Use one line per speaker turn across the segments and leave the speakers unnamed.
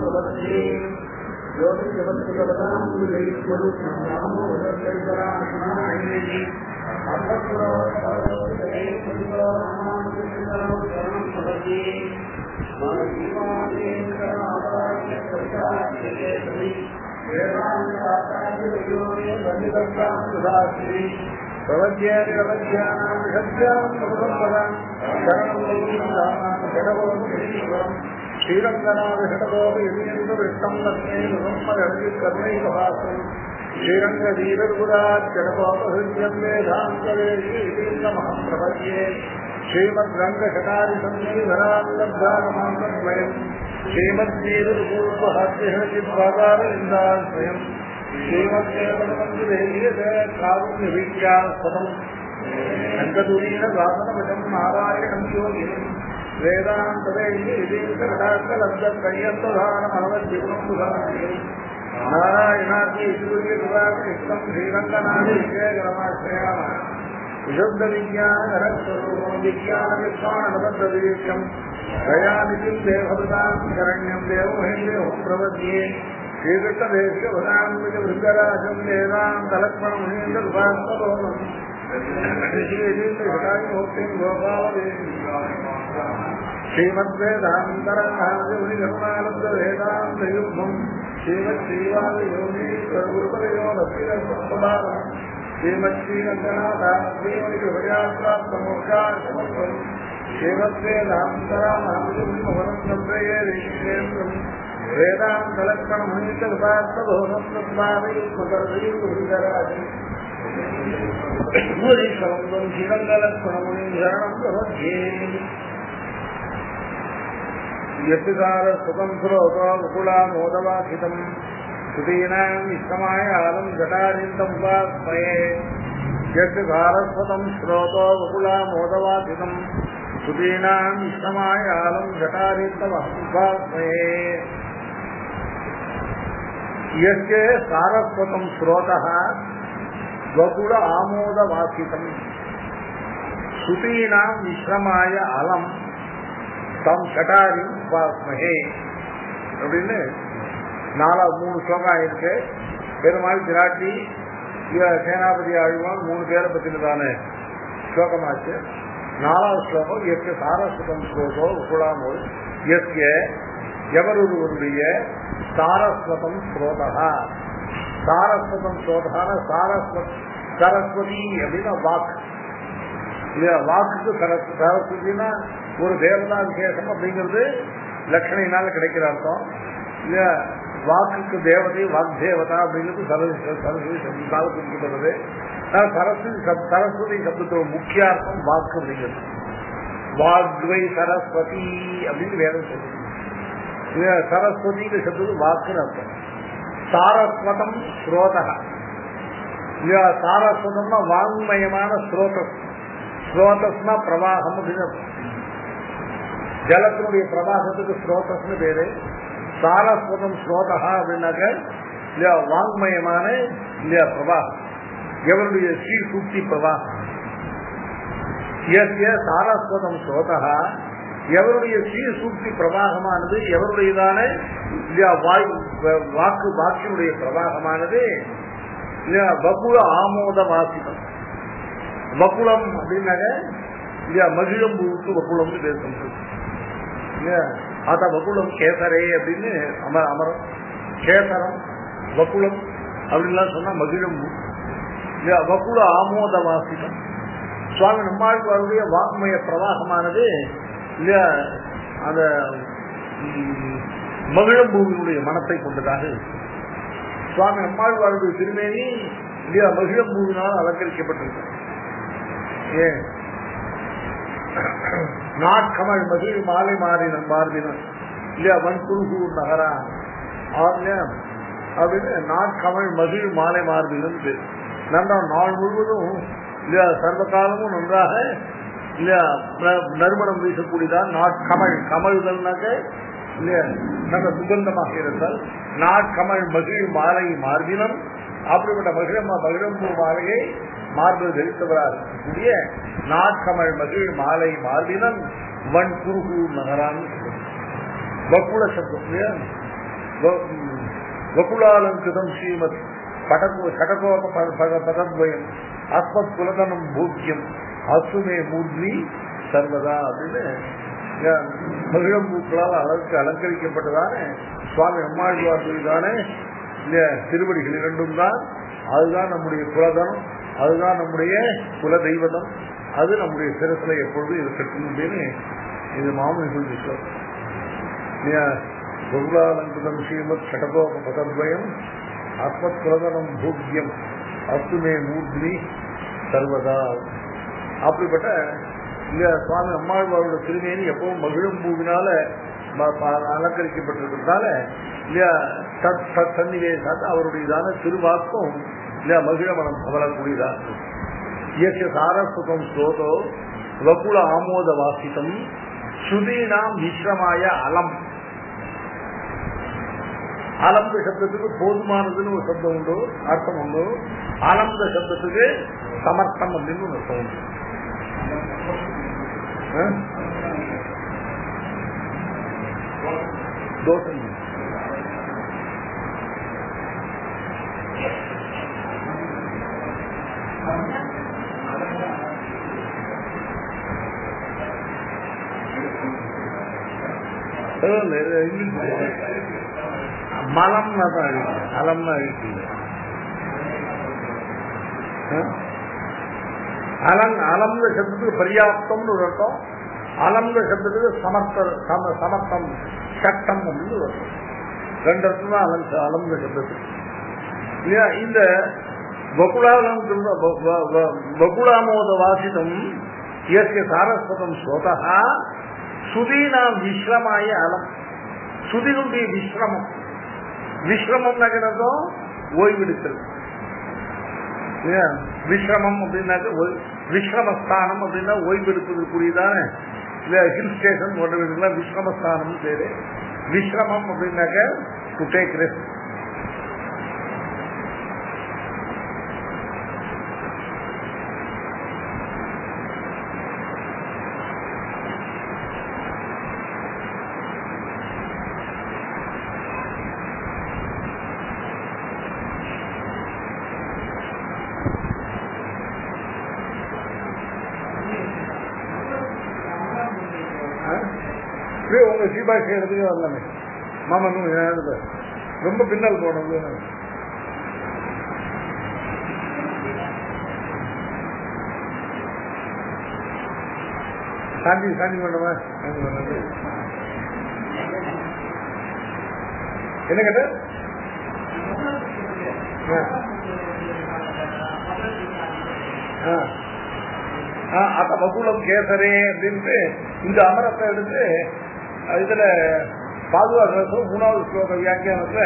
विशुद्ध विज्ञान विज्ञान विज्ञान दयानिधि देवभृतां शरण्यं देवमहेन्द्रो प्रपद्ये श्रीकृष्णदेशभृतां वेदान्तलक्ष्मणं मुनीन्द्रभास्वरोहम् श्रीमद्वेदान्तरणादिगुरुनानन्दवेदान्तयुग्मं श्रीमद्श्रीवादयोगीश्वरगुरुपदयोगीरस्वभावम् श्रीमद्श्रीरङ्गनाथात्मोक्षार्थमोक्षार्थमर्थम् श्रीमद्वेदान्तरामानुजमुनिमहरत्नत्रयेन्द्रम् वेदान्तलक्ष्मणमुनीन्द्रभास्वरोहम् तस्मादेवराजम् श्रीरङ्गलक्ष्मणमुनिं शरणं प्रपद्ये यत्सार सुखं श्रोतो मुकुलामोदवाखितम् सुदीनाम् इष्टमायालं जटारिन्दमुपास्महे यत्सारस्वतं श्रोतो मुकुलामोदवाखितम् सुदीनाम् इष्टमायालं जटारिन्दमुपास्महे यस्य सारस्वतं श्रोतः वकुल आमोदवासितम् सुतीनाम् विश्रमाय अलम् तम शटारी उपासमहे அப்படின்னு மூணு ஸ்லோகம் இருக்கு. பெருமாள் விராட்டி சேனாபதி ஆழ்வான் 3 பேரை பத்தினதான ஸ்லோகமாச்சு. 4வது ஸ்லோகம் எஸ்ய சாரஸ்வதம் ஸ்லோகோ உகுலாமோல் எஸ்ய எவருடைய சாரஸ்வதம் ஸ்ரோதா சாரஸ்வதம் ஸ்ரோதான சரஸ்வதி அப்படின்னா வாக்கு இல்லையா. வாக்குக்கு சரஸ்வதினா ஒரு தேவதா விசேஷம் அப்படிங்கிறது லட்சணையினால கிடைக்கிற அர்த்தம் இல்லையா. வாக்குக்கு தேவதை வாக்தேவதா அப்படிங்கிறது சரஸ்வதி சப்தத்தால குறிக்கப்படுறது. சரஸ்வதி சப்தத்தோட முக்கிய அர்த்தம் வாக்கு அப்படிங்கிறது. வாக்வை சரஸ்வதி அப்படின்னு வேதம் சொல்லுது இல்லையா. சரஸ்வதிங்கிற சப்தத்துக்கு வாக்குன்னு அர்த்தம். சாரஸ்வதம் ஸ்ரோதா இல்லையா. சாரஸ்வதம்னா வாங்மயமான ஸ்ரோதஸ். ஸ்ரோதஸ்னா பிரவாகம் அப்படின்னு ஜலத்தினுடைய பிரவாகத்துக்கு ஸ்ரோதஸ்னு பேரு. சாரஸ்வதம் ஸ்ரோதா அப்படின்னாக்க இல்லையா வாங்மயமான இல்லையா பிரவாகம், எவருடைய ஸ்ரீ சூக்தி பிரவாகம். எஸ்ய சாரஸ்வதம் ஸ்ரோதா எவருடைய ஸ்ரீ சூக்தி பிரவாகமானது, எவருடையதான இல்லையா வாக்கு வாக்கினுடைய பிரவாகமானது இல்லையா வகுல ஆமோத வாசிதம். வகுளம் அப்படின்னாக்க இல்லையா மகிழம்பூவுக்கு வகுளம்னு பேர் சொல்றது இல்லையா. அத வகுளம் கேசரே அப்படின்னு அமரம் கேசரம் வகுளம் அப்படின்லாம் சொன்னா மகிழம்பூ இல்லையா. வகுல ஆமோத வாசிதம். சுவாமி நம்மாழ்வாருடைய வாக்மய பிரவாகமானது இல்லையா அந்த மகிழம்பூவினுடைய மனத்தை கொண்டதாக இருக்கு. சுவாமி நம்மாழ்வாருடைய திருமேனி இல்லையா மகிழம்பூவினால் அலங்கரிக்கப்பட்டிருக்கு. ஏன் நாட்கமள் மகிழ் மாலை மாறினன் மார்பினன் இல்லையா வன்குருகூர் நகரா அப்படின்னு நாட்கமள் மகிழ் மாலை மார்பினன் பேர். நன்றா நாள் முழுவதும் இல்லையா சர்வ காலமும் நன்றாக இல்லையா நறுமணம் வீசக்கூடியதான் நாட்கமள். கமழ்தல்னாக்க இல்லையா நல்ல சுகந்தமாக இருந்தால் நாட்கமள் மகிழ் மாலை மார்பினம். அப்படிப்பட்ட மகிழம்பூ மாலையை மார்பில் தரித்தவராக இருக்கக்கூடிய நாட்கமள் மகிழ் மாலை மார்பினன் வன் குருகூர் நகரான்னு வக்குல சப்தம் இல்லையா. வகுலாலங்கிருதம் ஸ்ரீமத் கடகோப பதத்வயம் அஸ்மத் குலதனம் பூக்கியம் அசுமே மூர்த்தி சர்வதா அப்படின்னு மகிழம்பூக்களால் அலங்கரிக்கப்பட்டதான சுவாமி அம்மாழ்வார்தானே இந்த திருவடிகள் இரண்டும் தான். அதுதான் நம்முடைய குலதனம், அதுதான் நம்முடைய குல தெய்வதம், அது நம்முடைய சிரசில எப்பொழுதும் இருக்கட்டும் அப்படின்னு இது மாமனிகள் விஸ்வம். பகுலாலங்கிருதம் ஸ்ரீமத் கடகோப பதத்வயம் அஸ்மத் குலதனம் பூக்கியம் அசுமே மூர்த்தி சர்வதா. அப்படிப்பட்ட இந்த சுவாமி அம்மாழ்வாரோட திருமேனி எப்பவும் மகிழும் பூவினால அலங்கரிக்கப்பட்டிருக்கிறதால இல்லையா சன்னிவேசாத்த அவருடையதான திருவாக்கும் இல்லையா மகிழமனம் கவலக்கூடியதான். இயற்கை சாரஸ்வதம் ஸ்லோகோ வகுல ஆமோத வாசிதம் ஸ்ருதீனாம் விஸ்ரமாய அலம். அலம்த சப்தத்துக்கு போதுமானதுன்னு ஒரு சப்தம் உண்டு, அர்த்தம் உண்டு. அலம்த சப்தத்துக்கு சமர்த்தம் அப்படின்னு ஒரு அர்த்தம் உண்டு. தோசை மலம்னா தான் இருக்கு, அலம்னா இருக்கு. அலம்த சப்தத்துக்கு பரியாப்தம்னு ஒரு அர்த்தம், அலம்த சப்தத்துக்கு சமர்த்தம் சட்டம் அப்படின்னு ஒரு அர்த்தம். ரெண்டு அர்த்தம் தான் அலம்த சப்தத்துக்கு இல்லையா. இந்த வகுலாமோத வாசிதம் இயற்கை சாரஸ்வதம் ஸ்ரோதா சுதீனாம் விஸ்ரமாய அலம். சுதினுடைய விஸ்ரமம், விஸ்ரமம் நகரதும் ஓய்வெடுத்தல். விஸ்ரமம் அப்படின்னாக்க விஸ்ரமஸ்தானம் அப்படின்னா ஓய்வெடுப்பதற்குரியதான ஹில் ஸ்டேஷன் போன்ற விஸ்ரமஸ்தானம் பேரு. விஸ்ரமம் அப்படின்னாக்க டு டேக் ரெஸ்ட். உங்க சீபாஷ் செய்யறதுக்கு வரலாமே மாமன் ரொம்ப பின்னல் போனது. சாந்தி சாந்தி பண்ணுமா என்ன கேட்ட அத்த வகுலம் கேசரே அப்படின்ட்டு இந்த அமரத்தை எடுத்து இதுல பாதுகாப்பு 3வது ஸ்லோக வியாக்கியானத்துல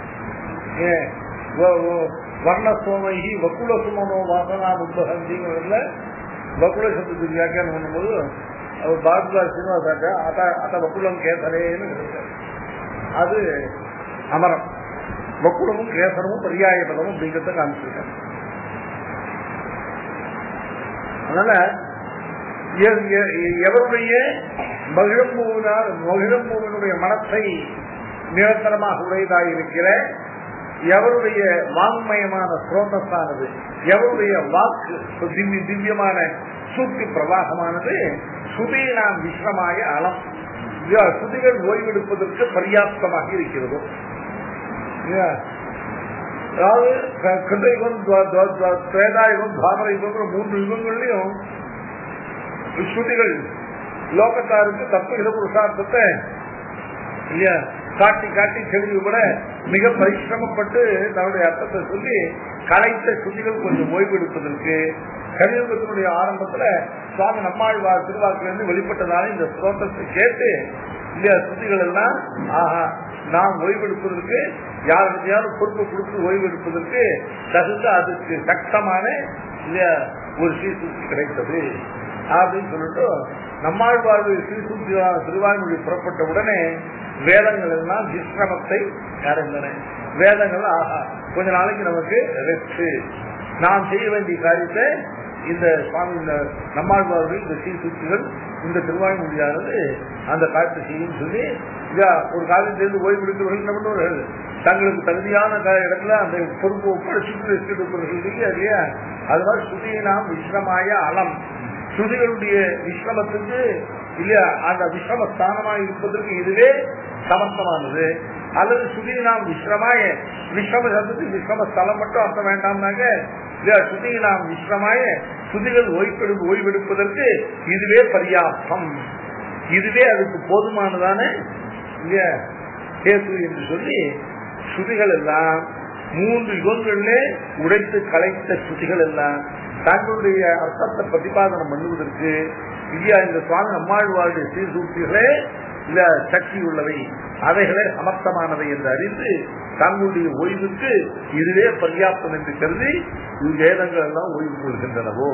வர்ணசோமைகி வக்குல சுமனோ வாசனா முத்தகந்திங்கிறதுல வக்குல சப்தத்துக்கு வியாக்கியானம் பண்ணும்போது அவர் பாதுகா சீனிவாசாக்க அத்த வக்குலம் கேசரேன்னு இருக்காரு. அது அமரம். வக்குலமும் கேசரமும் பரியாய பதமும் அப்படிங்கிறத காமிச்சிருக்காங்க. அதனால எவருடைய மகிழம்பூவினுடைய மனத்தை நிரந்தரமாக உடையதாக இருக்கிற எவருடைய வாங்மயமான ஸ்ரோதஸானது, எவருடைய வாக்கு திவ்யமான சூத்தி பிரவாகமானது சுதீனாம் விஸ்ரமாய அலம், சுதிகள் ஓய்வெடுப்பதற்கு பர்யாப்தமாக இருக்கிறதோ. அதாவது கிருதயுகம், திரேதாயுகம், தாமர யுகம் 3 யுகங்கள்லயும் ஸ்ருதிகள் லோகத்தாருக்கு தத்துவ புருஷார்த்தத்தை இல்லையா காட்டி காட்டி தெளிவுபட மிக பரிசிரமப்பட்டு தன்னுடைய அர்த்தத்தை சொல்லி கலைத்த ஸ்ருதிகள் கொஞ்சம் ஓய்வெடுப்பதற்கு கலியுகத்தினுடைய ஆரம்பத்துல சுவாமி நம்மாழ்வார் திருவாக்கிலிருந்து வெளிப்பட்டதால இந்த ஸ்லோகத்தை கேட்டு இல்லையா ஸ்ருதிகள் எல்லாம் ஆஹா நாம் ஓய்வெடுப்பதற்கு யாருக்கையாவது பொறுப்பு கொடுத்து ஓய்வெடுப்பதற்கு தகுந்த அதுக்கு சட்டமான இல்லையா ஒரு ஸ்ரீசூக்தி கிடைத்தது அப்படின்னு சொல்லிட்டு நம்மாழ்வாருடைய ஸ்ரீசூக்தி திருவாய்மொழி புறப்பட்ட உடனே வேதங்கள் எல்லாம் விஸ்ரமத்தை அடைந்தன. வேதங்கள் ஆஹா கொஞ்ச நாளைக்கு நமக்கு ரெஸ்ட், நாம் செய்ய வேண்டிய காரியத்தை இந்த சுவாமி நம்மாழ்வாருடைய இந்த சீர்திருத்திகள் இந்த திருவாய்மொழியானது அந்த காலத்து செய்யும் சொல்லி ஒரு காலத்திலிருந்து ஓய்வெடுத்தவர்கள் என்ன பண்ணுவார்கள், தங்களுக்கு தகுதியான இடத்துல அந்த பொறுப்பு ஒப்படைச்சிட்டு இல்லையா. அது மாதிரி ஸ்ருதியை நாம் விஸ்ரமாய அலம், ஸ்ருதிகளுடைய விஸ்ரமத்துக்கு இல்லையா அந்த விஸ்ரம ஸ்தானமாக இருப்பதற்கு இதுவே சமர்த்தமானது. அல்லது ஸ்ருதியை நாம் விஸ்ரமாய, விஸ்ரம சப்தத்துக்கு விஸ்ரம ஸ்தலம் மட்டும் அர்த்தம் வேண்டாம்னாங்க, ஸ்ருதியை நாம் விஸ்ரமாய ஸ்ருதிகள் ஓய்வெடுப்பதற்கு இதுவே பர்யாப்தம், இதுவே அதுக்கு போதுமானதான கேது என்று சொல்லி ஸ்ருதிகள் எல்லாம் 3 யுகங்களிலே உடைத்து கலைத்த ஸ்ருதிகள் எல்லாம் தங்களுடைய அர்த்தத்தை பிரதிபாதனம் பண்ணுவதற்கு இல்லையா இந்த சுவாமி நம்மாழ்வாருடைய சீர்தூக்கிகளே இல்ல சக்தி உள்ளவை, அவைகளே சமர்த்தமானவை என்று அறிந்து தங்களுடைய ஓய்வுக்கு இதுவே பர்யாப்தம் என்று கருதி வேதங்கள் எல்லாம் ஓய்வு கொள்கின்றனவோ.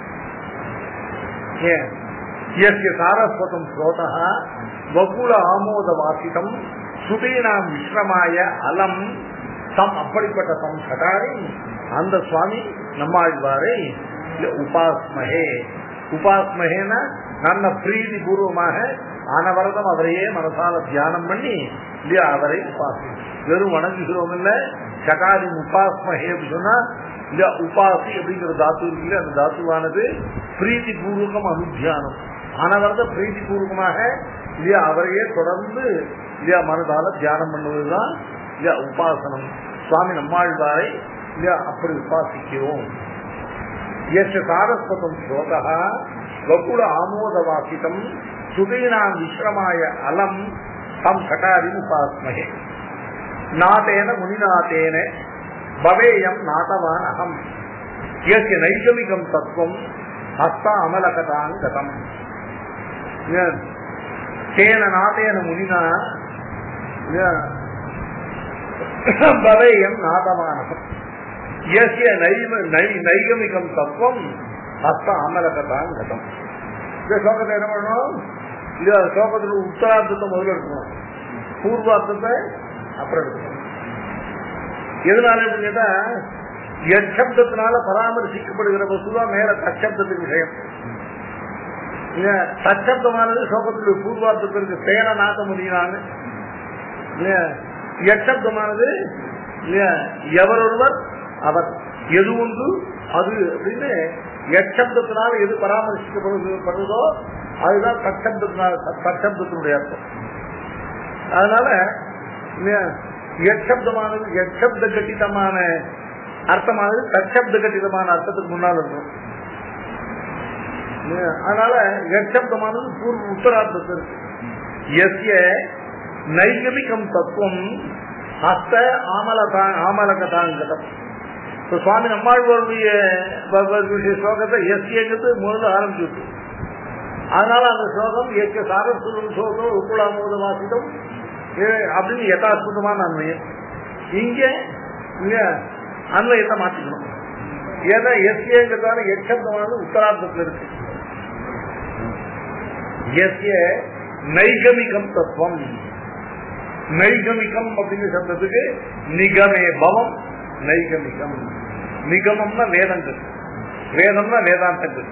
சாரஸ்வதம் ஸ்ரோதா வகுல ஆமோத வாசிதம் சுதீனாம் விஸ்ரமாய அலம் தம், அப்படிப்பட்ட தம் சடாரி அந்த சுவாமி நம்மாழ்வாரை உபாஸ்மஹே, உபாஸ்மஹேன நல்ல பிரீதி பூர்வமாக அனவரதம் அவரையே மனசால தியானம் பண்ணி இல்லையா அவரை உபாசி, வெறும் வணங்குகிறோம் இல்ல, சகாரி உபாஸ்மஹே அப்படின்னு சொன்னா இல்லையா உபாசி அப்படிங்கிற தாத்து இருக்குல்ல, அந்த தாத்துவானது பிரீதி பூர்வகம் அனுத்தியானம், அனவரத பிரீதி பூர்வகமாக இல்லையா அவரையே தொடர்ந்து இல்லையா மனதால தியானம் பண்ணுவதுதான் இல்லையா உபாசனம். சுவாமி நம்மாழ்வாரை இல்லையா அப்படி உபாசிக்கிறோம். சாரஸ்வதம் ஸ்லோகா வகுல ஆமோத வாசிதம் சுதீனாம் விஸ்ரமாய அலம் தம் கட்டாரி உபாஸ்மஹே. நாதேன முனிநாதேன பவேயம் நாதவான் அகம் யஸ்ய நைகமிகம் தத்துவம் ஹஸ்த அமலகதாங்கதம். தேன நாதேன முனினா பவேயம் நாதவான் அகம் யஸ்ய நைகமிகம் தத்துவம் ஹஸ்த அமலகதாங்கதம். இந்த ஸ்லோகத்தை என்ன பண்ணணும், இந்த ஸ்லோகத்துல உத்தரார்த்தத்தை முதல்ல எடுக்கணும், பூர்வார்த்தத்தை அப்புறம் எடுக்கணும். எதனால அப்படின்னு கேட்டா எச்சப்தத்தினால பராமரிசிக்கப்படுகிற வசுதான் மேல தச்சப்தத்துக்கு விஷயம். தச்சப்தமானது ஸ்லோகத்துடைய பூர்வார்த்தத்திற்கு சேன நாட்ட முடியினாங்க. எச்சப்தமானது எவரொருவர் அவர், எது ஒன்று அது அப்படின்னு எச்சப்தத்தினால எது பராமரிக்கப்படுதோ அதுதான் தச்சப்தத்தினுடைய அர்த்தம். அதனால எச்சப்தமானது எச்சப்த கட்டிதமான அர்த்தமானது தச்சப்த கட்டிதமான அர்த்தத்துக்கு முன்னால் இருக்கும். அதனால எச்சப்தமானது பூர்வ உத்தரார்த்தத்திற்கு எஸ்ய நைகமிகம் தத்துவம் ஹஸ்த ஆமலகதாங்கதம். சுவாமி நம்மாழ்வாருடைய ஸ்லோகத்தை எஸ்யங்கிறது முதல்ல ஆரம்பிச்சு, அதனால அந்த ஸ்லோகம் எஸ்ய சாரஸ்வதம் ஸ்லோகம் உக்குலாமோத வாசிதம் அப்படின்னு யதாஸ்புதமான அன்வயம். இங்க அன்வயத்தை மாற்றிக்கணும். ஏன்னா எஸ்யங்கிறதால எச்சப்தமானது உத்தரார்த்தத்தில் இருக்கு. எஸ்ய நைகமிகம் தத்துவம், நைகமிகம் அப்படிங்கிற சப்தத்துக்கு நிகமே பவம் நைகமிகம். நிகமம்னா வேதங்கள், வேதம்னா வேதாந்தங்கள்.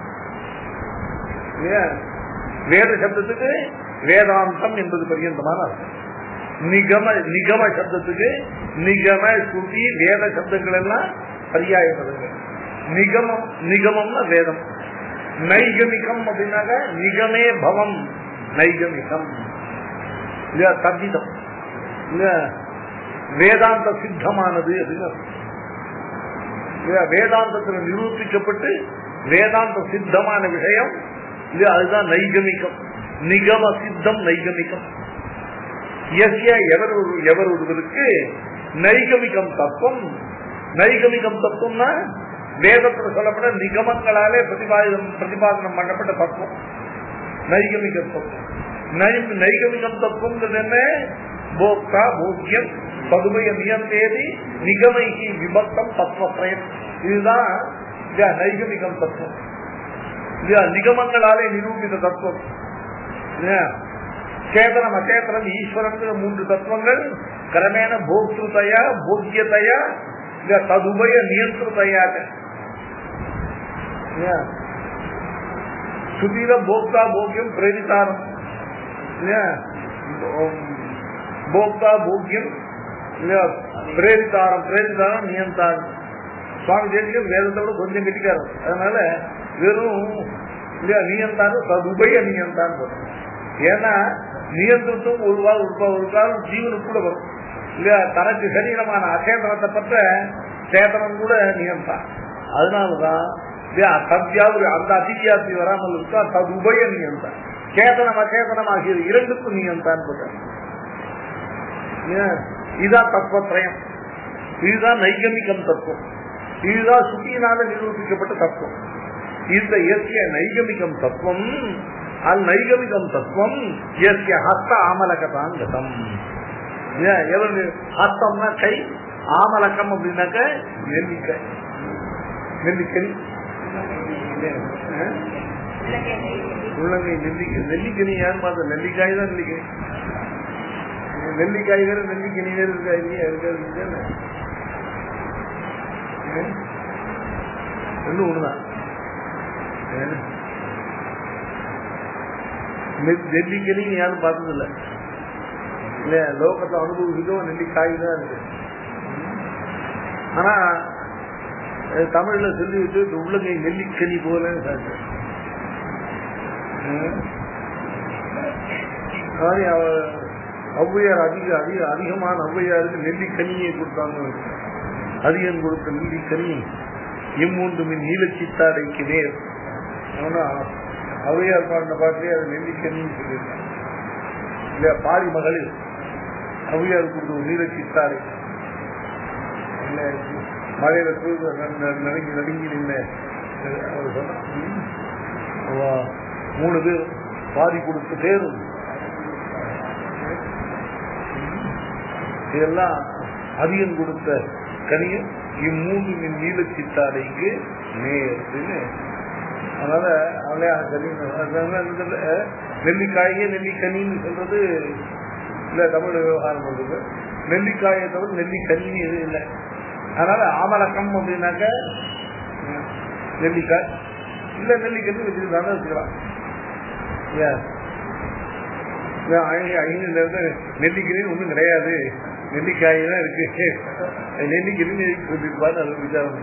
வேத சப்தத்துக்கு வேதாந்தம் என்பது பரியந்தமான அர்த்தம். நிகம சப்தத்துக்கு நிகம ஸ்ருதி வேத சப்தங்கள் எல்லாம் பரியாய பதங்கள். நிகமம்னா வேதம். நைகமிகம் அப்படின்னாக்க நிகமே பவம் நைகமிகம் தத்திதம் வேதாந்த சித்தமானது அப்படின்னு வேதாந்தத்தில் நிரூபிக்கப்பட்டு வேதாந்த சித்தமான விஷயம் இது, அதுதான் நைகமிகம். நிகம சித்தம் நைகமிகம். எவர் ஒருவருக்கு நைகமிகம் தத்துவம், நைகமிகம் தத்துவம்னா வேதத்தில் சொல்லப்பட்ட நிகமங்களாலே பிரதிபாதனம் பண்ணப்பட்ட தத்துவம் நைகமிகம் தத்துவம். நைகமிகம் தத்துவம் என்ன, போக்தா போக்கியம் பதுமைய நியந்தேதி நிகமைக்கு விபக்தம் தத்துவம். இதுதான் நைகமிகம் தத்துவம். நிகமங்களாலே நிரூபித்த தத்துவம். சேதனம் அச்சேதனம் ஈஸ்வரன் 3 தத்துவங்கள் கிரமேண போக்திருதையா போக்கியதையா ததுபய நியந்திரதையாக சுதியில போக்தா போக்கியம் பிரேரித்தாரம் இல்லையா, போக்தா போக்கியம் இல்லையா, பிரேரித்தாரம் பிரேரித்தாரம் நியந்தாரம். சுவாமி தேசிகன் வேதத்தை விட கொஞ்சம் கெட்டிக்காரு. அதனால வெறும் இல்லையா நியந்தாரம் சதுபய நியந்தான் போடும். ஏன்னா நியந்திரத்தும் ஒரு காலம் ஜீவனுக்குள்ள வரும் இல்லையா. தனக்கு சரீரமான அச்சேதனத்தை பற்ற சேதனம் கூட நியந்தான். அதனாலதான் சத்யாவது அந்த அதித்தியாசி வராமல் இருக்கா சதுபய நியந்தான். சேதனம் அச்சேதனம் ஆகியது இரண்டுக்கும் நியந்தான் போட்ட. இதுதான் தத்துவத்திரயம். இதுதான் நைகமிகம் தத்துவம். இதுதான் சுத்தியினால நிரூபிக்கப்பட்ட தத்துவம். இந்த எஸ்ய நைகமிகம் தத்துவம் அது நைகமிகம் தத்துவம் எஸ்ய ஹஸ்த ஆமலகதான் கதம். ஹஸ்தம்னா கை, ஆமலக்கம் அப்படின்னாக்க நெல்லிக்காய், நெல்லிக்கனி, உள்ளங்கை நெல்லிக்காய். நெல்லிக்கனி யாரு பார்த்தா? நெல்லிக்காய் தான் நெல்லிக்காய். நெல்லிக்காய் வேறு நெல்லிக்கனி வேறு இருக்கா இல்லையா? இருக்காது. ரெண்டும் ஒண்ணுதான். நெல்லிக்கனி யாரும் பார்த்தது இல்லை இல்லையா. லோகத்தை அனுபவிக்கிறோம் நெல்லிக்காய் தான் இருக்கு. ஆனா தமிழ்ல சொல்லிவிட்டு உள்ளங்கை நெல்லிக்கனி போல ஔவையார் அதிகமான ஔவையாருக்கு நெல்லிக்கனியை கொடுத்தாங்க. அதிகம் கொடுத்த நெல்லிக்கனி இம்மூன்று மின் நீலச்சித்தாடைக்கு நேர். ஔவையார் பாடின பாட்டிலே அது நெல்லிக்கனின்னு சொல்லியிருக்காங்க இல்லையா. பாடி மகளிர் ஔவையார் கொடுத்த நீலச்சித்தாடை மழையில நடுங்கி நடுங்கி நின்ன மூணு பேர் பாதி கொடுத்த பேரும் இதெல்லாம் அதிகம் கொடுத்த கனியும் இம்மூன்று மின் நீலச்சித்தாடைக்கு நேர்னு. அதனால நெல்லிக்காயே நெல்லிக்கனின்னு சொல்றது இல்ல தமிழ் விவகாரம் பண்றது. நெல்லிக்காயை தவிர நெல்லிக்கனி எது இல்லை. அதனால ஆமலக்கம் அப்படின்னாக்க நெல்லிக்காய் இல்ல நெல்லிக்கனி வச்சுருந்தாலும் வச்சுக்கலாம். நெல்லிக்கனி ஒன்றும் கிடையாது, நெல்லிக்காய் தான் இருக்கு. நெல்லிக்கனி சொல்லிருப்பாரு. அது விசாரம்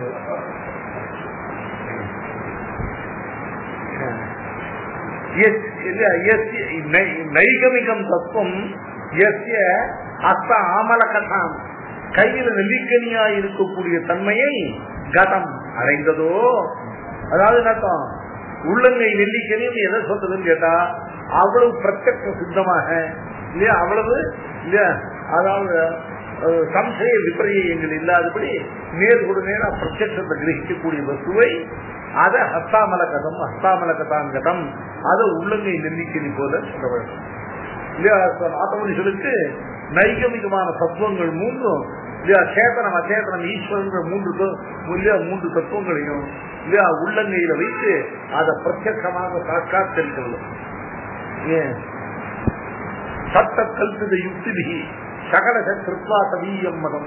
நைகமிகம் தத்துவம் எஸ்ய ஹஸ்த ஆமலகதாம் கையில நெல்லிக்கனியா இருக்கக்கூடிய தன்மையை கதம் அடைந்ததோ. அதாவது என்னத்தான் உள்ளங்கை நெல்லிக்கனியும் எதை சொல்றதுன்னு கேட்டா அவ்வளவு பிரத்யக்ஷ சித்தமாக இல்லையா, அவ்வளவு இல்லையா, அதாவது சம்சய விபரீயங்கள் இல்லாதபடி நேர்கொடு நேரா பிரத்யக்ஷத்தை கிரகிக்கக்கூடிய வஸ்துவை அதை ஹஸ்தாமலகதம் ஹஸ்தாமலகதான் கதம் அதை உள்ளங்கை நெல்லிக்கனி போல சொல்ல வேண்டும் இல்லையா. ஆத்மனிஷலுக்கு நைகமிகமான தத்துவங்கள் மூன்றும் இல்லையா, சேதனம் அச்சேதனம் ஈஸ்வரன் மூன்று தத்துவங்களையும் இல்லையா உள்ளங்கையில வைத்து அதை பிரத்யட்சமாக சாட்சாத்தரிக்கிறது. ஏன் சட்ட கல்பித யுக்தி சகல கிருத்வா தவீயம் மதம்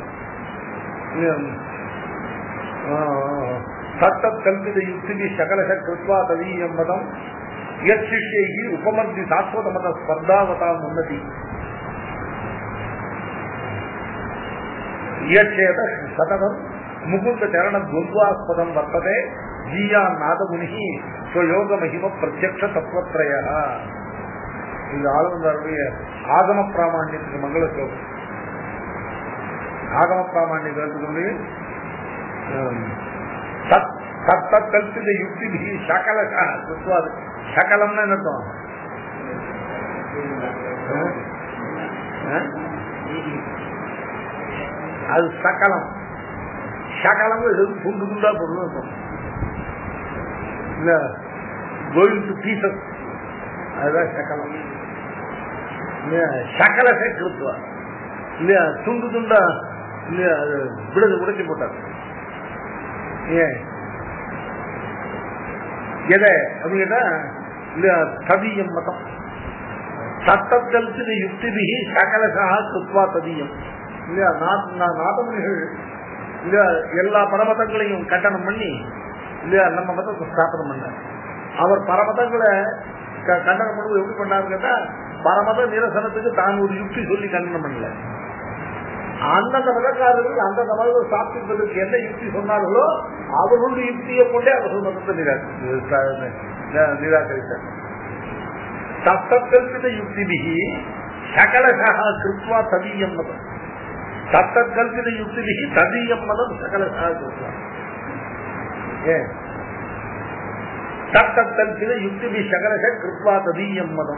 சட்ட கல்பித யுக்தி சகல கிருத்வா தவீயம் மதம் யத் சிஷ்யைஹி உபமர்த்தி சாஸ்வத மத ஸ்பர்தாவதாம் உன்னதி யச்சேத சதகம் முகுந்த சரண துவத்வாஸ்பதம் வர்த்ததே ஜீயா நாதமுனி ஸ்வயோக மகிம பிரத்யக்ஷ தத்துவத்ரய. இது ஆளுநருடைய ஆகம பிராமாண்யத்துக்கு மங்கள ஸ்லோகம். ஆகம பிராமாண்யத்துக்கு கல்பித யுக்தி சகல சகலம்னா என்னத்தம் அது சகலம். சகலம் துண்டு துண்டா பொருள் இல்ல கோயிங் டு பீசஸ், அதுதான் சகலம். சகல கிருத்துவா இல்லையா, துண்டு துண்டா இல்லையா, அது உடைச்சு போட்டார். ஏன் எதை அப்படின்னு கேட்டா இல்லையா ததியம் மதம் சட்டத்தலுக்கு யுக்தி சகலசா கிருத்வா ததியம் இல்லையா. நாதமுனிகள் இல்லையா எல்லா பரமதங்களையும் கட்டணம் பண்ணி இல்லையா நம்ம மதத்தை ஸ்தாபனம் பண்ண. அவர் பரமதங்களை கண்டனம் பண்ணுவது எப்படி பண்ணாரு கேட்டா, பரமத நிரசனத்துக்கு தான் ஒரு யுக்தி சொல்லி கண்டனம் பண்ணல. அந்தந்த மதக்காரர்கள் அந்தந்த மதத்தை சாப்பிடுவதற்கு என்ன யுக்தி சொன்னார்களோ அவர்களுடைய யுக்தியை கொண்டே அவர்கள் மதத்தை நிராகரித்தார். தத்தற்கல்பித யுக்திபிகி சகலசா கிருத்வா ததீயம் மதம். தத்தற்கல்பித யுக்திபிகி ததீயம் மதம் சகலசா கிருத்வா. ஏன் தத்தற்கல்பித யுக்திபி சகலச கிருத்வா ததீயம் மதம்.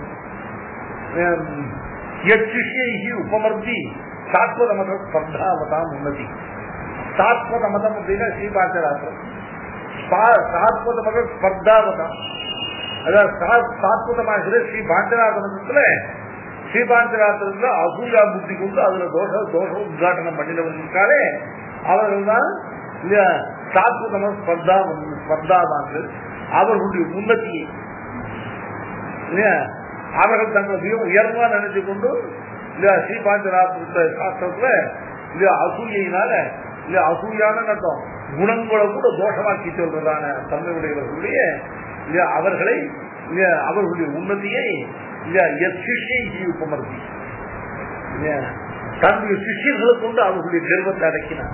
யத்சிஷ்யைஹி உபமர்த்தி சாத்வத மத ஸ்பர்தாவதாம் உன்னதி. சாத்வத மதம் அப்படின்னா ஸ்ரீபாஞ்சராத்திரம். சாத்வத மத ஸ்பர்தாவதம், அதாவது சாத்வதமாகிற ஸ்ரீ பாஞ்சராத்திரத்துல ஸ்ரீபாஞ்சராத்திரத்துல அசூயா புத்தி கொண்டு அதுல தோஷ உத்காட்டனம் பண்ணினவர்களுக்காலே அவர்கள் தான் சாத்வதம ஸ்பர்தாவான்கள். அவர்களுடைய உன்னதியை அவர்கள் தங்களை மிக உயர்வா நினைச்சு கொண்டு ஸ்ரீபாஞ்சராத்திர சாஸ்திரத்துல அசூயினால அசூயான நட்டம் குணங்களை கூட தோஷமாக்கி சொல்றதான தன்மையுடையவர்களுடைய அவர்களை அவர்களுடைய உன்னதியை உபமர்த்தி தன்னுடைய சிஷியர்களை கொண்டு அவர்களுடைய கர்வத்தை அடக்கினார்.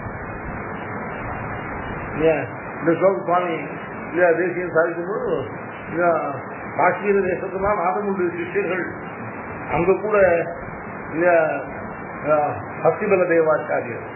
இந்த சுவாமி தேசியம் சாதிக்கும்போது காஷ்மீர தேசத்துலாம் நாதனுடைய சிஷியர்கள் அங்க கூட சக்திபல தேவாச்சாரியர்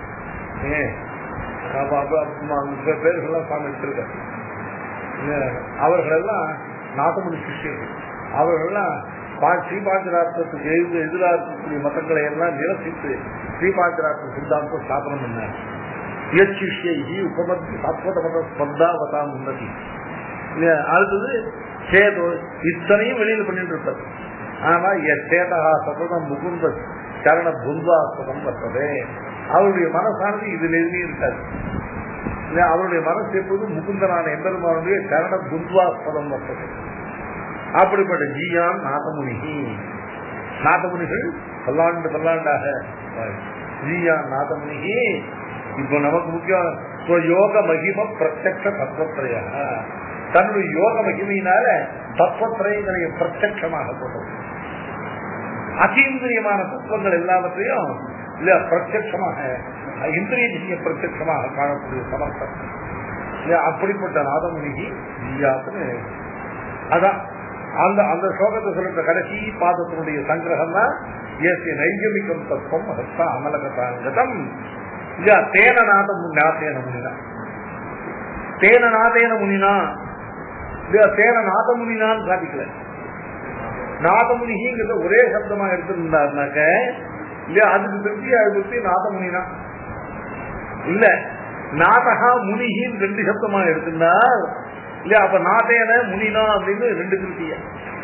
பேர்கள்லாம் சுவாமி எடுத்திருக்காரு. அவர்களெல்லாம் நாதமுடி சிஷியர்கள். அவர்கள்லாம் ஸ்ரீபாஞ்சராத்திரத்துக்கு எதிராக இருக்கக்கூடிய மதங்களை எல்லாம் நிரசித்து ஸ்ரீபாஞ்சராத்திர சித்தாந்தம் ஸ்தாபனம் பண்ணார். யத்சிஷ்யைஹி உபமர்த்தி சாத்வத மத ஸ்பர்தாவதாம் உன்னதி. அடுத்தது சேதோ, இத்தனையும் வெளியில பண்ணிட்டு இருப்பாரு. ஆனா சேதா சதம் முகுந்த சரண புன்வாசதம் வர்த்ததே. அவருடைய மனசானது இதுல எதுவுமே இருக்காது. அவருடைய மனசு எப்போதும் முகுந்தனான எம்பெருமானுடைய சரண புன்வாஸ்பதம் வர்த்தது. அப்படிப்பட்ட ஜீயான் நாதமுனிகி. நாதமுனிகள் பல்லாண்டாக ஜீயான் நாதமுனிகி. இப்ப நமக்கு முக்கியம் யோக மகிம பிரத்யக்ஷ தத்துவத்திரைய. தன்னுடைய யோக மகிமையினால தத்துவத்திரைகளை பிரத்யட்சமாக கொண்டது. அத்தீந்திரியமான தத்துவங்கள் எல்லாவற்றையும் இல்ல பிரத்யட்சமாக இந்திரிய பிரத்யட்சமாக காணக்கூடிய சமர்த்தம். அப்படிப்பட்ட நாதமுனிகி ஜீயாத்துன்னு அதான் அந்த அந்த ஸ்லோகத்தை சொல்ற கடைசி பாதத்தினுடைய சங்கிரகம் தான் ஏசிய நைஜமிக்கம் தத்துவம் ஹஸ்த அமலகதாங்கதம். தேன நாதம் நாதேன முனினா, தேன நாதேன முனினா, தேன நாதமுனினான்னு சாதிக்கல. நாதமுனிங்கிறத ஒரே சப்தமா எடுத்திருந்தாருனாக்க இல்லையா அதுக்கு திருப்தியா எடுத்து நாதமுனினா இல்ல, நாதகா முனிகின்னு 2 சப்தமா எடுத்திருந்தார் இல்லையா. அப்ப நாதேன முனினா அப்படின்னு 2 திருப்தியா.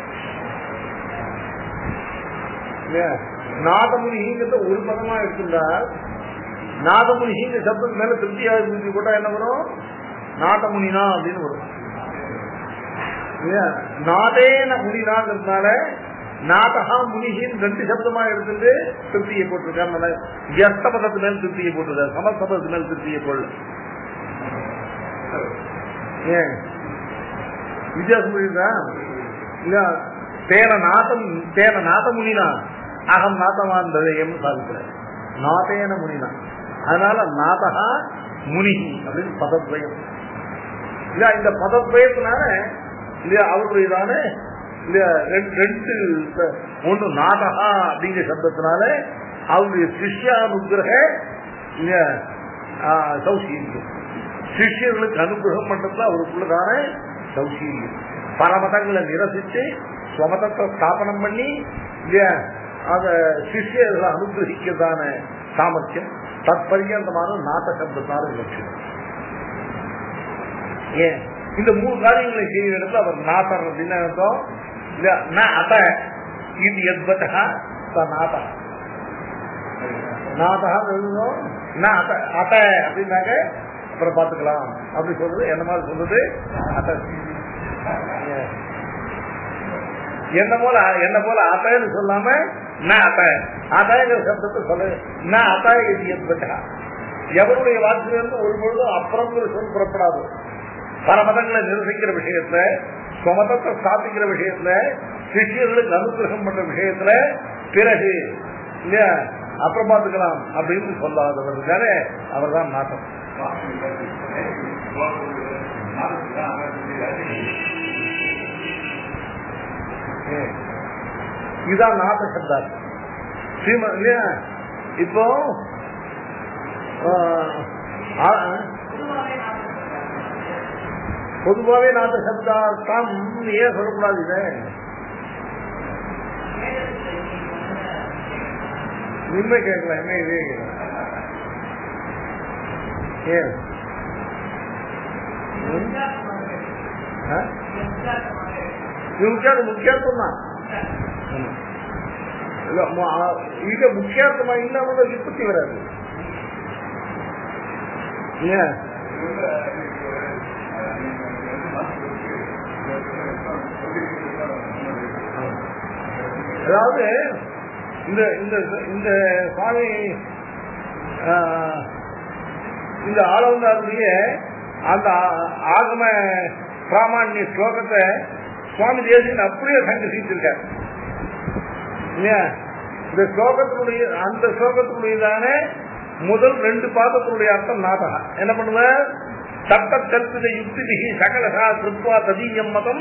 நாதமுனிங்கிறத ஒரு பதமா எடுத்திருந்தார். நாதமுனிங்கிற சப்தம் மேல திருப்தியா இருந்து கூட என்ன வரும், நாதமுனினா அப்படின்னு வரும். நாதேன முனினாங்கிறதுனால நாதகா முனிகின்னு 2 சப்தமா எடுத்துட்டு திருப்தியை போட்டிருக்காங்க. எஸ்த பதத்து மேல திருப்தியை போட்டிருக்காரு, சமஸ்தபத்து மேல திருப்தியை போடல. ஏன் வித்தியாசம் புரியுதா இல்ல? தேன நாதமுனினா அகம் நாதமான் சாதிக்கிற நாதேன முனினா. அதனால நாதகா முனி அப்படின்னு பதத்வயம் இல்ல. இந்த பதத்வயத்தினால இல்லையா அவருடையதான இல்லையா 2 ஒன்று நாதகா அப்படிங்கிற சப்தத்தினால அவருடைய சிஷ்யானுகிரக இல்லையா சௌசீல்யம், சிஷ்யர்களுக்கு அனுகிரகம் பண்றதுல அவருக்குள்ளதான சௌசீல்யம். பல மதங்களை நிரசித்து ஸ்வமதத்தை ஸ்தாபனம் பண்ணி இல்லையா அந்த சிஷ்யர்களை அனுகிரகிக்கிறதான சாமர்த்தியம் தற்பரியந்தமான நாத சப்தத்தான லட்சணம். ஏன் இந்த 3 காரியங்களை செய்ய இடத்துல அவர் நாதர் அப்படின்னு அர்த்தம். அத இது எத்வதா நாதா நாதா எழுதணும். அத அப்படின்னாக்க அப்புறம் பார்த்துக்கலாம் அப்படி சொல்றது. என்ன மாதிரி சொல்றது அத என்ன போல அத்தன்னு சொல்லாம அதாங்கிற சப்தத்தை சொல்ல. எவருடைய வாக்கிலிருந்து ஒரு பொழுதும் அப்புறம் சொல் புறப்படாது. பரமதங்களை நிரசிக்கிற விஷயத்துல, சுமதத்தை ஸ்தாபிக்கிற விஷயத்துல, சிஷியர்களுக்கு அனுகிரகம் பண்ற விஷயத்துல பிறகு இல்லையா அப்புறம் பார்த்துக்கலாம் அப்படின்னு சொல்லாதவர் தானே அவர் தான் நாட்டம். இதுதான் நாட்ட சப்தார் ஸ்ரீமன் இல்லையா. இப்போ பொதுவாகவே நாட்ட சப்தார்த்தம் ஏன் சொல்லக்கூடாது? இதை உண்மை கேட்கலாம், என்ன இதே ஏன் முக்கியார்த்தம் தான். ಈಗ ಮುಖ್ಯಾರ್ಥಮ ಇಲ್ಲ ಅನ್ನೋದು ವಿಪತ್ತಿ ವರಾದು. அதாவது இந்த சுவாமி இந்த ஆளவந்தாருடைய அந்த ஆகம பிராமணிய ஸ்லோகத்தை சுவாமி தேசிகன் அப்படியே சங்கசிச்சிருக்கார் இல்லையா. இந்த ஸ்லோகத்தினுடைய அந்த ஸ்லோகத்தினுடையதான முதல் 2 பாதத்தினுடைய அர்த்தம் நாடகம் என்ன பண்ணுவ, சப்த கல்பித யுக்தி சகலசா கிருத்வா ததீயம் மதம்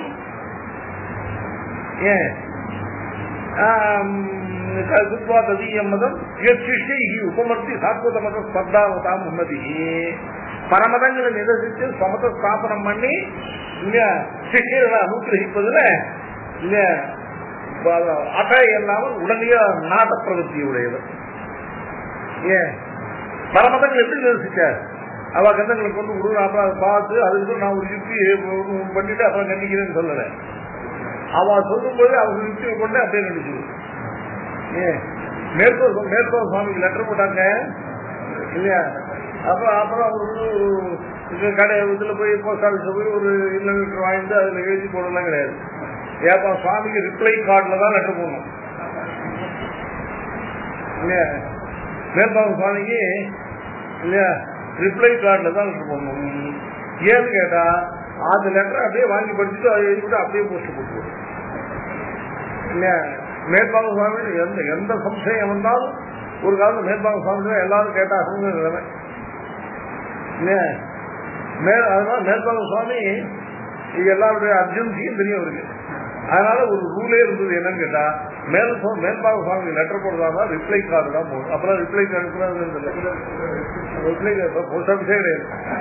கிருத்வா ததீயம் மதம் யத்சிஷ்யை உபமர்த்தி சாத்வத மத ஸ்பர்தாவதாம் உன்னதி. பரமதங்களை நிரசித்து சமத ஸ்தாபனம் பண்ணி இல்லையா சிஷ்யர்களை அனுகிரகிப்பதுல இல்லையா அத இல்லாமல் உடனே நாட்ட பிரவൃத்தியுடையது. ஏன் பரமதங்கள் எப்படி நிரசிச்சார்? அவ கந்தங்களுக்கு வந்து விடுவோம், அப்புறம் அதை பார்த்து அதுக்கு நான் ஒரு யுக்தி பண்ணிட்டு அப்புறம் கண்டிக்கிறேன்னு சொல்லல. அவ சொல்லும் போது அவங்க யுக்தியை கொண்டு அப்படியே கண்டிச்சிருவோம். ஏன் மேற்கோ சுவாமிக்கு லெட்டர் போட்டாங்க இல்லையா. அப்புறம் அவரு கடை இதுல போய் போஸ்ட் ஆபீஸ்ல போய் ஒரு இல்ல லெட்டர் வாங்கிட்டு அதுல எழுதி போடலாம் கிடையாது. ஏப்பா சுவாமிக்கு ரிப்ளை கார்டுல தான் லெட்டர் போடணும் இல்லையா. மேற்பாங்க சுவாமிக்கு இல்லையா ரிப்ளை கார்டுல தான் லெட்டர் போடணும். ஏன்னு கேட்டா அந்த லெட்டர் அப்படியே வாங்கி படிச்சுட்டு அதை எழுதிட்டு அப்படியே போஸ்ட் போட்டுருவோம் இல்லையா. மேற்பாங்க சுவாமி எந்த சம்சயம் வந்தாலும் ஒரு காலத்துல மேற்பாங்க சுவாமி எல்லாரும் கேட்டாங்க இல்லையா. அதனால மேற்பாங்க சுவாமி எல்லாருடைய அர்ஜென்சியும் தெரியும் இருக்கு. அதனால ஒரு ரூலே இருந்தது என்னன்னு கேட்டா மேற்பாக சுவாமி லெட்டர் போடுறதா ரிப்ளை கார்டு தான் போடும். அப்புறம் ரிப்ளை கார்டு போஸ்ட் ஆபீஸே கிடையாது.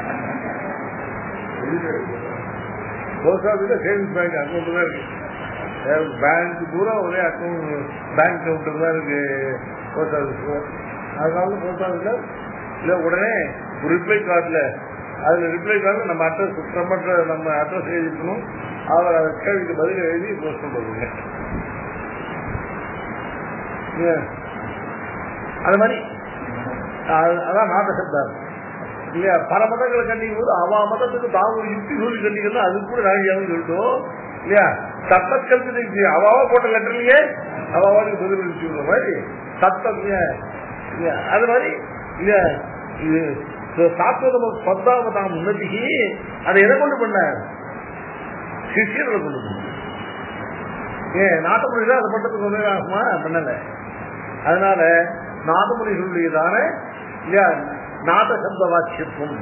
போஸ்ட் ஆபீஸ்ல சேவிங்ஸ் பேங்க் அக்கௌண்ட் தான் இருக்கு. பேங்க் பூரா ஒரே அக்கௌண்ட் பேங்க் அக்கௌண்ட் தான் இருக்கு போஸ்ட் ஆபீஸ். அதனால போஸ்ட் ஆபீஸ்ல இல்ல உடனே ஒரு ரிப்ளை கார்டுல அதுல ரிப்ளை கார்டு நம்ம அட்ரஸ் நம்ம அட்ரஸ் எழுதிக்கணும். அவர் அதை கேள்விக்கு பதில் எழுதி போஸ்ட் பண்ணுவாங்க. அது மாதிரி அதான் நாட்ட சப்தார் இல்லையா. பல மதங்களை கண்டிக்கும் போது அவ மதத்துக்கு தான் ஒரு யுக்தி சொல்லி கண்டிக்கணும். அது கூட நாளைக்கு சொல்லிட்டோம் இல்லையா. சத்தக்கல்வி அவாவா போட்ட லெட்டர்லயே அவாவாக்கு பதில் எழுதி விடுற மாதிரி சத்தம் இல்லையா. அது மாதிரி இல்லையா இது சாத்வத பத்தாவதாம் உன்னதிக்கு அதை எதை கொண்டு பண்ண சிஷியர்களை கொண்டு பண்ண. நாட்டு மொழி தான் அதை பண்றதுக்கு ஒன்றே ஆகுமா பண்ணல. அதனால நாட்டு மொழிகளுடையதான இல்லையா நாட்ட சப்த வாட்சியத்துவம்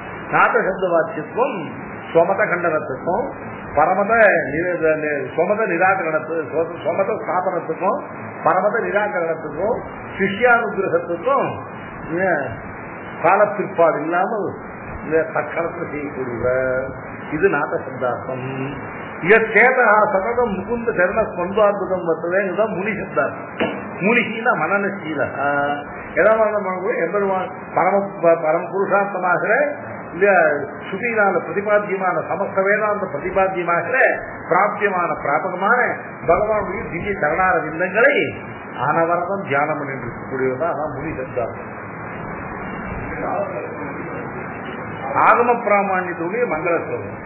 ஸ்வமத கண்டனத்துக்கும் பரமத ஸ்வமத நிராகரணத்துக்கும் ஸ்வமத ஸ்தாபனத்துக்கும் பரமத நிராகரணத்துக்கும் சிஷ்யானுகிரகத்துக்கும் காலப்பிற்பாடு இல்லாமல் தற்காலத்தில் செய்யக்கூடிய இது நாட்ட சப்தார்த்தம். சேதா சததம் முகுந்த சரண ஸ்பந்தாத்புதம் வர்த்ததே இதுதான் முனி சப்தார்த்தம். முனிஷீல மனநசீல எம்பெருமான் பரம புருஷார்த்தமாகிற இல்ல ஸ்ருதியினால பிரதிபாத்தியமான சமஸ்த வேதாந்த பிரதிபாத்தியமாகிற பிராப்தியமான பிராபகமான பகவானுடைய திவ்ய சரணார விந்தங்களை அனவரதம் தியானம் பண்ணி இருக்கக்கூடியதான் அதான் முனி சப்தார்த்தம். ஆகம பிராமணியத்துடைய மங்கள ஸ்லோகம்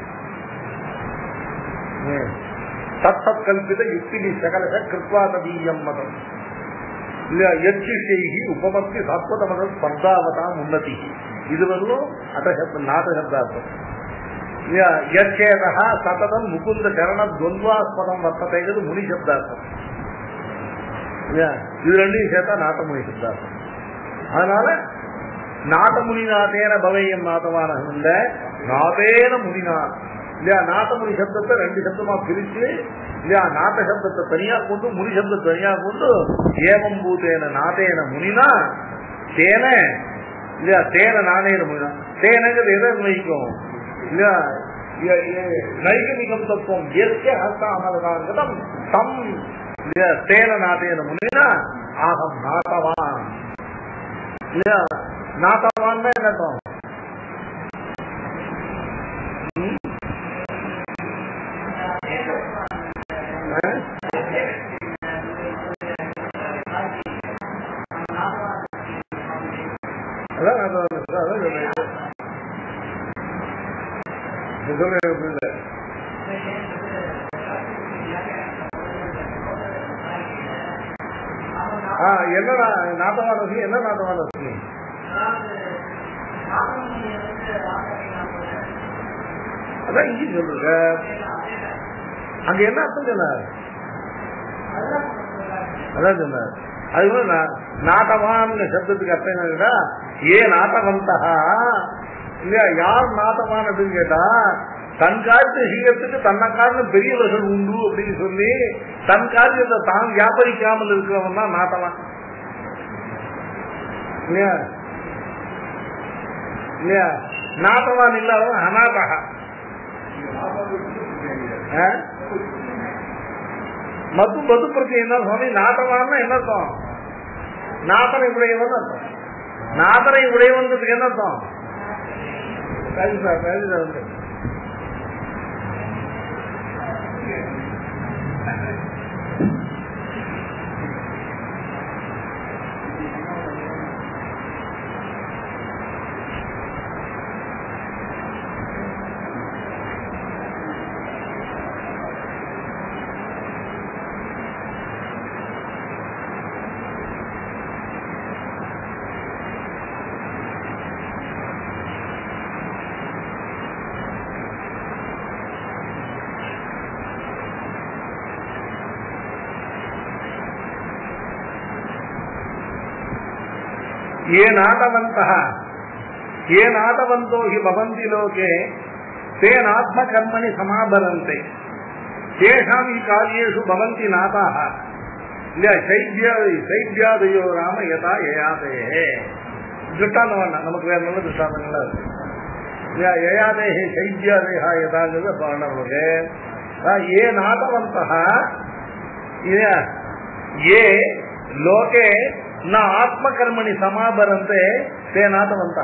தத்தத் கல்பித யுக்தி சகலக கிருத்வா ததீயம் மதம் யத்சிஷ்யை உபமர்த்தி சாத்வத மத ஸ்பர்தாவதாம் உன்னதி. இது வரலும் நாட்ட சப்தார்த்தம் யச்சேதா சததம் முகுந்த சரண துவந்தாஸ்பதம் வர்த்ததைங்கிறது முனி சப்தார்த்தம். இது ரெண்டையும் சேர்த்தா நாட்டமுனி சப்தார்த்தம். அதனால நாட்டமுனி நாதேன பவையம் நாதமான இல்ல, நாதேன முனினா இல்லையா. நாட்டமுனி சப்தத்தை ரெண்டு சப்தமா பிரிச்சு இல்லையா, நாட்ட சப்தத்தை தனியா கொண்டு முனி சப்தத்தை தனியா கொண்டு ஏவம் பூத்தேன நாதேன முனினா தேன இல்லையா, தேன நானேன முனினா. தேனங்கிறது எதை நிர்ணயிக்கும் இல்லையா, நைகமிகம் தத்துவம் எஸ்ய ஹஸ்தாமதம் தம் இல்லையா, தேன நாதேன முனினா ஆகம் நாட்டவான் இல்லையா. நாட்டவான் என்னட்டும் என்ன நாட்டமான விஷயம், என்ன நாட்டமான விஷயம் அதான் இங்கே சொல்லுங்க. அங்க என்ன அர்த்தம் சொன்னார், அதான் சொன்னார். அது நாட்டவான் சப்தத்துக்கு அர்த்தம் என்னன்னா, ஏன் நாட்டவந்தா இல்லையா, யார் நாட்டவான் அப்படின்னு கேட்டா, தன் காரியத்தை செய்யறதுக்கு தன்னை காரணம் பெரியவர்கள் உண்டு அப்படின்னு சொல்லி தன் காரியத்தை தான் வியாபரிக்காமல் இருக்கிறவன் தான் நாட்டவான் இல்லையா. இல்லையா, நாட்டவான் இல்லாதவன் அநாதகா. மது மது பிரதி என்ன சுவாமி, நாட்டவான்னா என்ன அர்த்தம், நாதனை உடையவன் அர்த்தம். நாதனை உடையவன்றதுக்கு என்ன அர்த்தம், ये नाटवन्तः ये नाटवन्तो हि भवन्ति लोके तेन आत्मकर्मणि समाभरन्ते तेषां हि कार्येषु भवन्ति नाताः शैव्यादयो राम यथा ययातेः. दृष्टान्तம் நமக்கு வேற நல்ல दृष्टान्तங்களா இருக்கு. ययातेः शैव्यादयः यथाங்கிறது பாடநமக்கு. ये नाटवन्तः ये लोके न आत्मकर्मणि समाभरन्ते ते नाटवन्तः.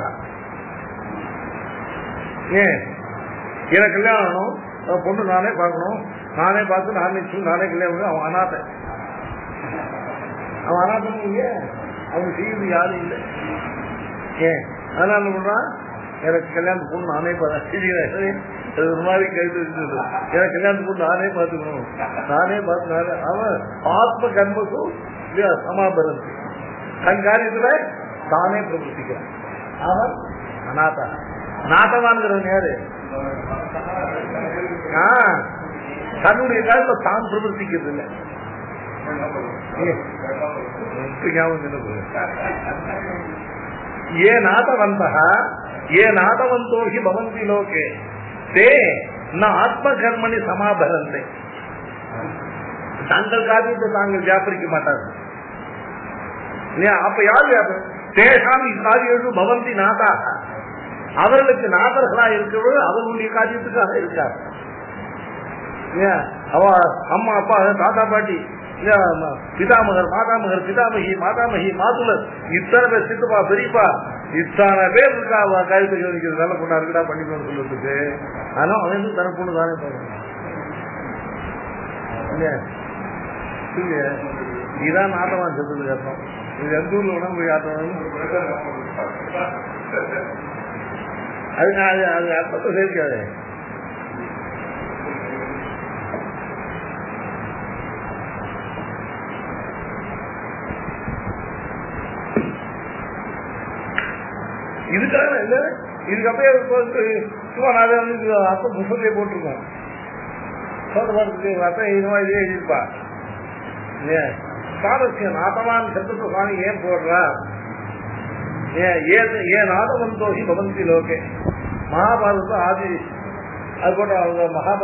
எனக்கு கல்யாணம் பொண்ணு நானே பார்க்கணும், நானே பார்த்து நானே நானே கல்யாணம். அவன் அநாதை, அவன் அநாதனும் இல்லையா, அவன் செய்யுது யாரும் இல்லை. அதனால என்ன பண்றான், எனக்கு கல்யாணத்து பொண்ணு நானே பார்த்து ஒரு மாதிரி கருத்து இருந்தது, எனக்கு கல்யாணத்து பொண்ணு நானே பார்த்துக்கணும், நானே பார்த்து நானே. அவன் ஆத்ம கர்மக்கும் சமாபரந்தி, தன் காரியத்துல தானே பிரவர்த்திக்கிறான். அவன் அநாதா. நாட்டவான்கிறவன் யாரு, தன்னுடைய காலத்துல தான் பிரவர்த்திக்கிறது இல்லை. ये नाटवन्तः ये नाटवन्तो हि भवन्ति लोके ते न आत्मकर्मणि समाभरन्ते. தாங்கள் காரியத்தை தாங்கள் வியாபரிக்க மாட்டார்கள். அப்ப யார் வியாபாரம், தேசாம் இக்காரியேஷு பவந்தி நாதாக, அவர்களுக்கு நாதர்களாக இருக்கிறவர்கள் அவர்களுடைய காரியத்துக்காக இருக்கார். அவ அம்மா அப்பா தாத்தா பாட்டி பிதாமகர் மாதாமகர் பிதாமகி மாதாமகி மாதுலர் இத்தனை பேர் சித்தப்பா பெரியப்பா இத்தனை பேர் இருக்கா காரியத்தை கவனிக்கிறது, நல்ல பொண்ணா இருக்கா பண்ணிக்கணும்னு சொல்றதுக்கு. ஆனா அவன் தன பொண்ணு தானே பார்க்கணும். இதுதான் நாட்டவான் சொல்றதுக்கு அர்த்தம். இது எந்த ஊர்ல வேணா போய் ஆட்டவான், அது அர்த்தத்தை சேர்க்காது. இதுக்காக இல்ல, இதுக்கு அப்படியே அதை வந்து அப்ப புத்தகத்தை போட்டிருக்கோம். அர்த்தம் இதுவா இதே எழுதியிருப்பா. சாரஸ்யம் நாதவான் சப்தத்தை சுவாமி ஏன் போடுறா? ஏன் நாதவந்தோகி பவந்தி லோகே. மகாபாரதம் ஆதி அது போட்ட அவங்க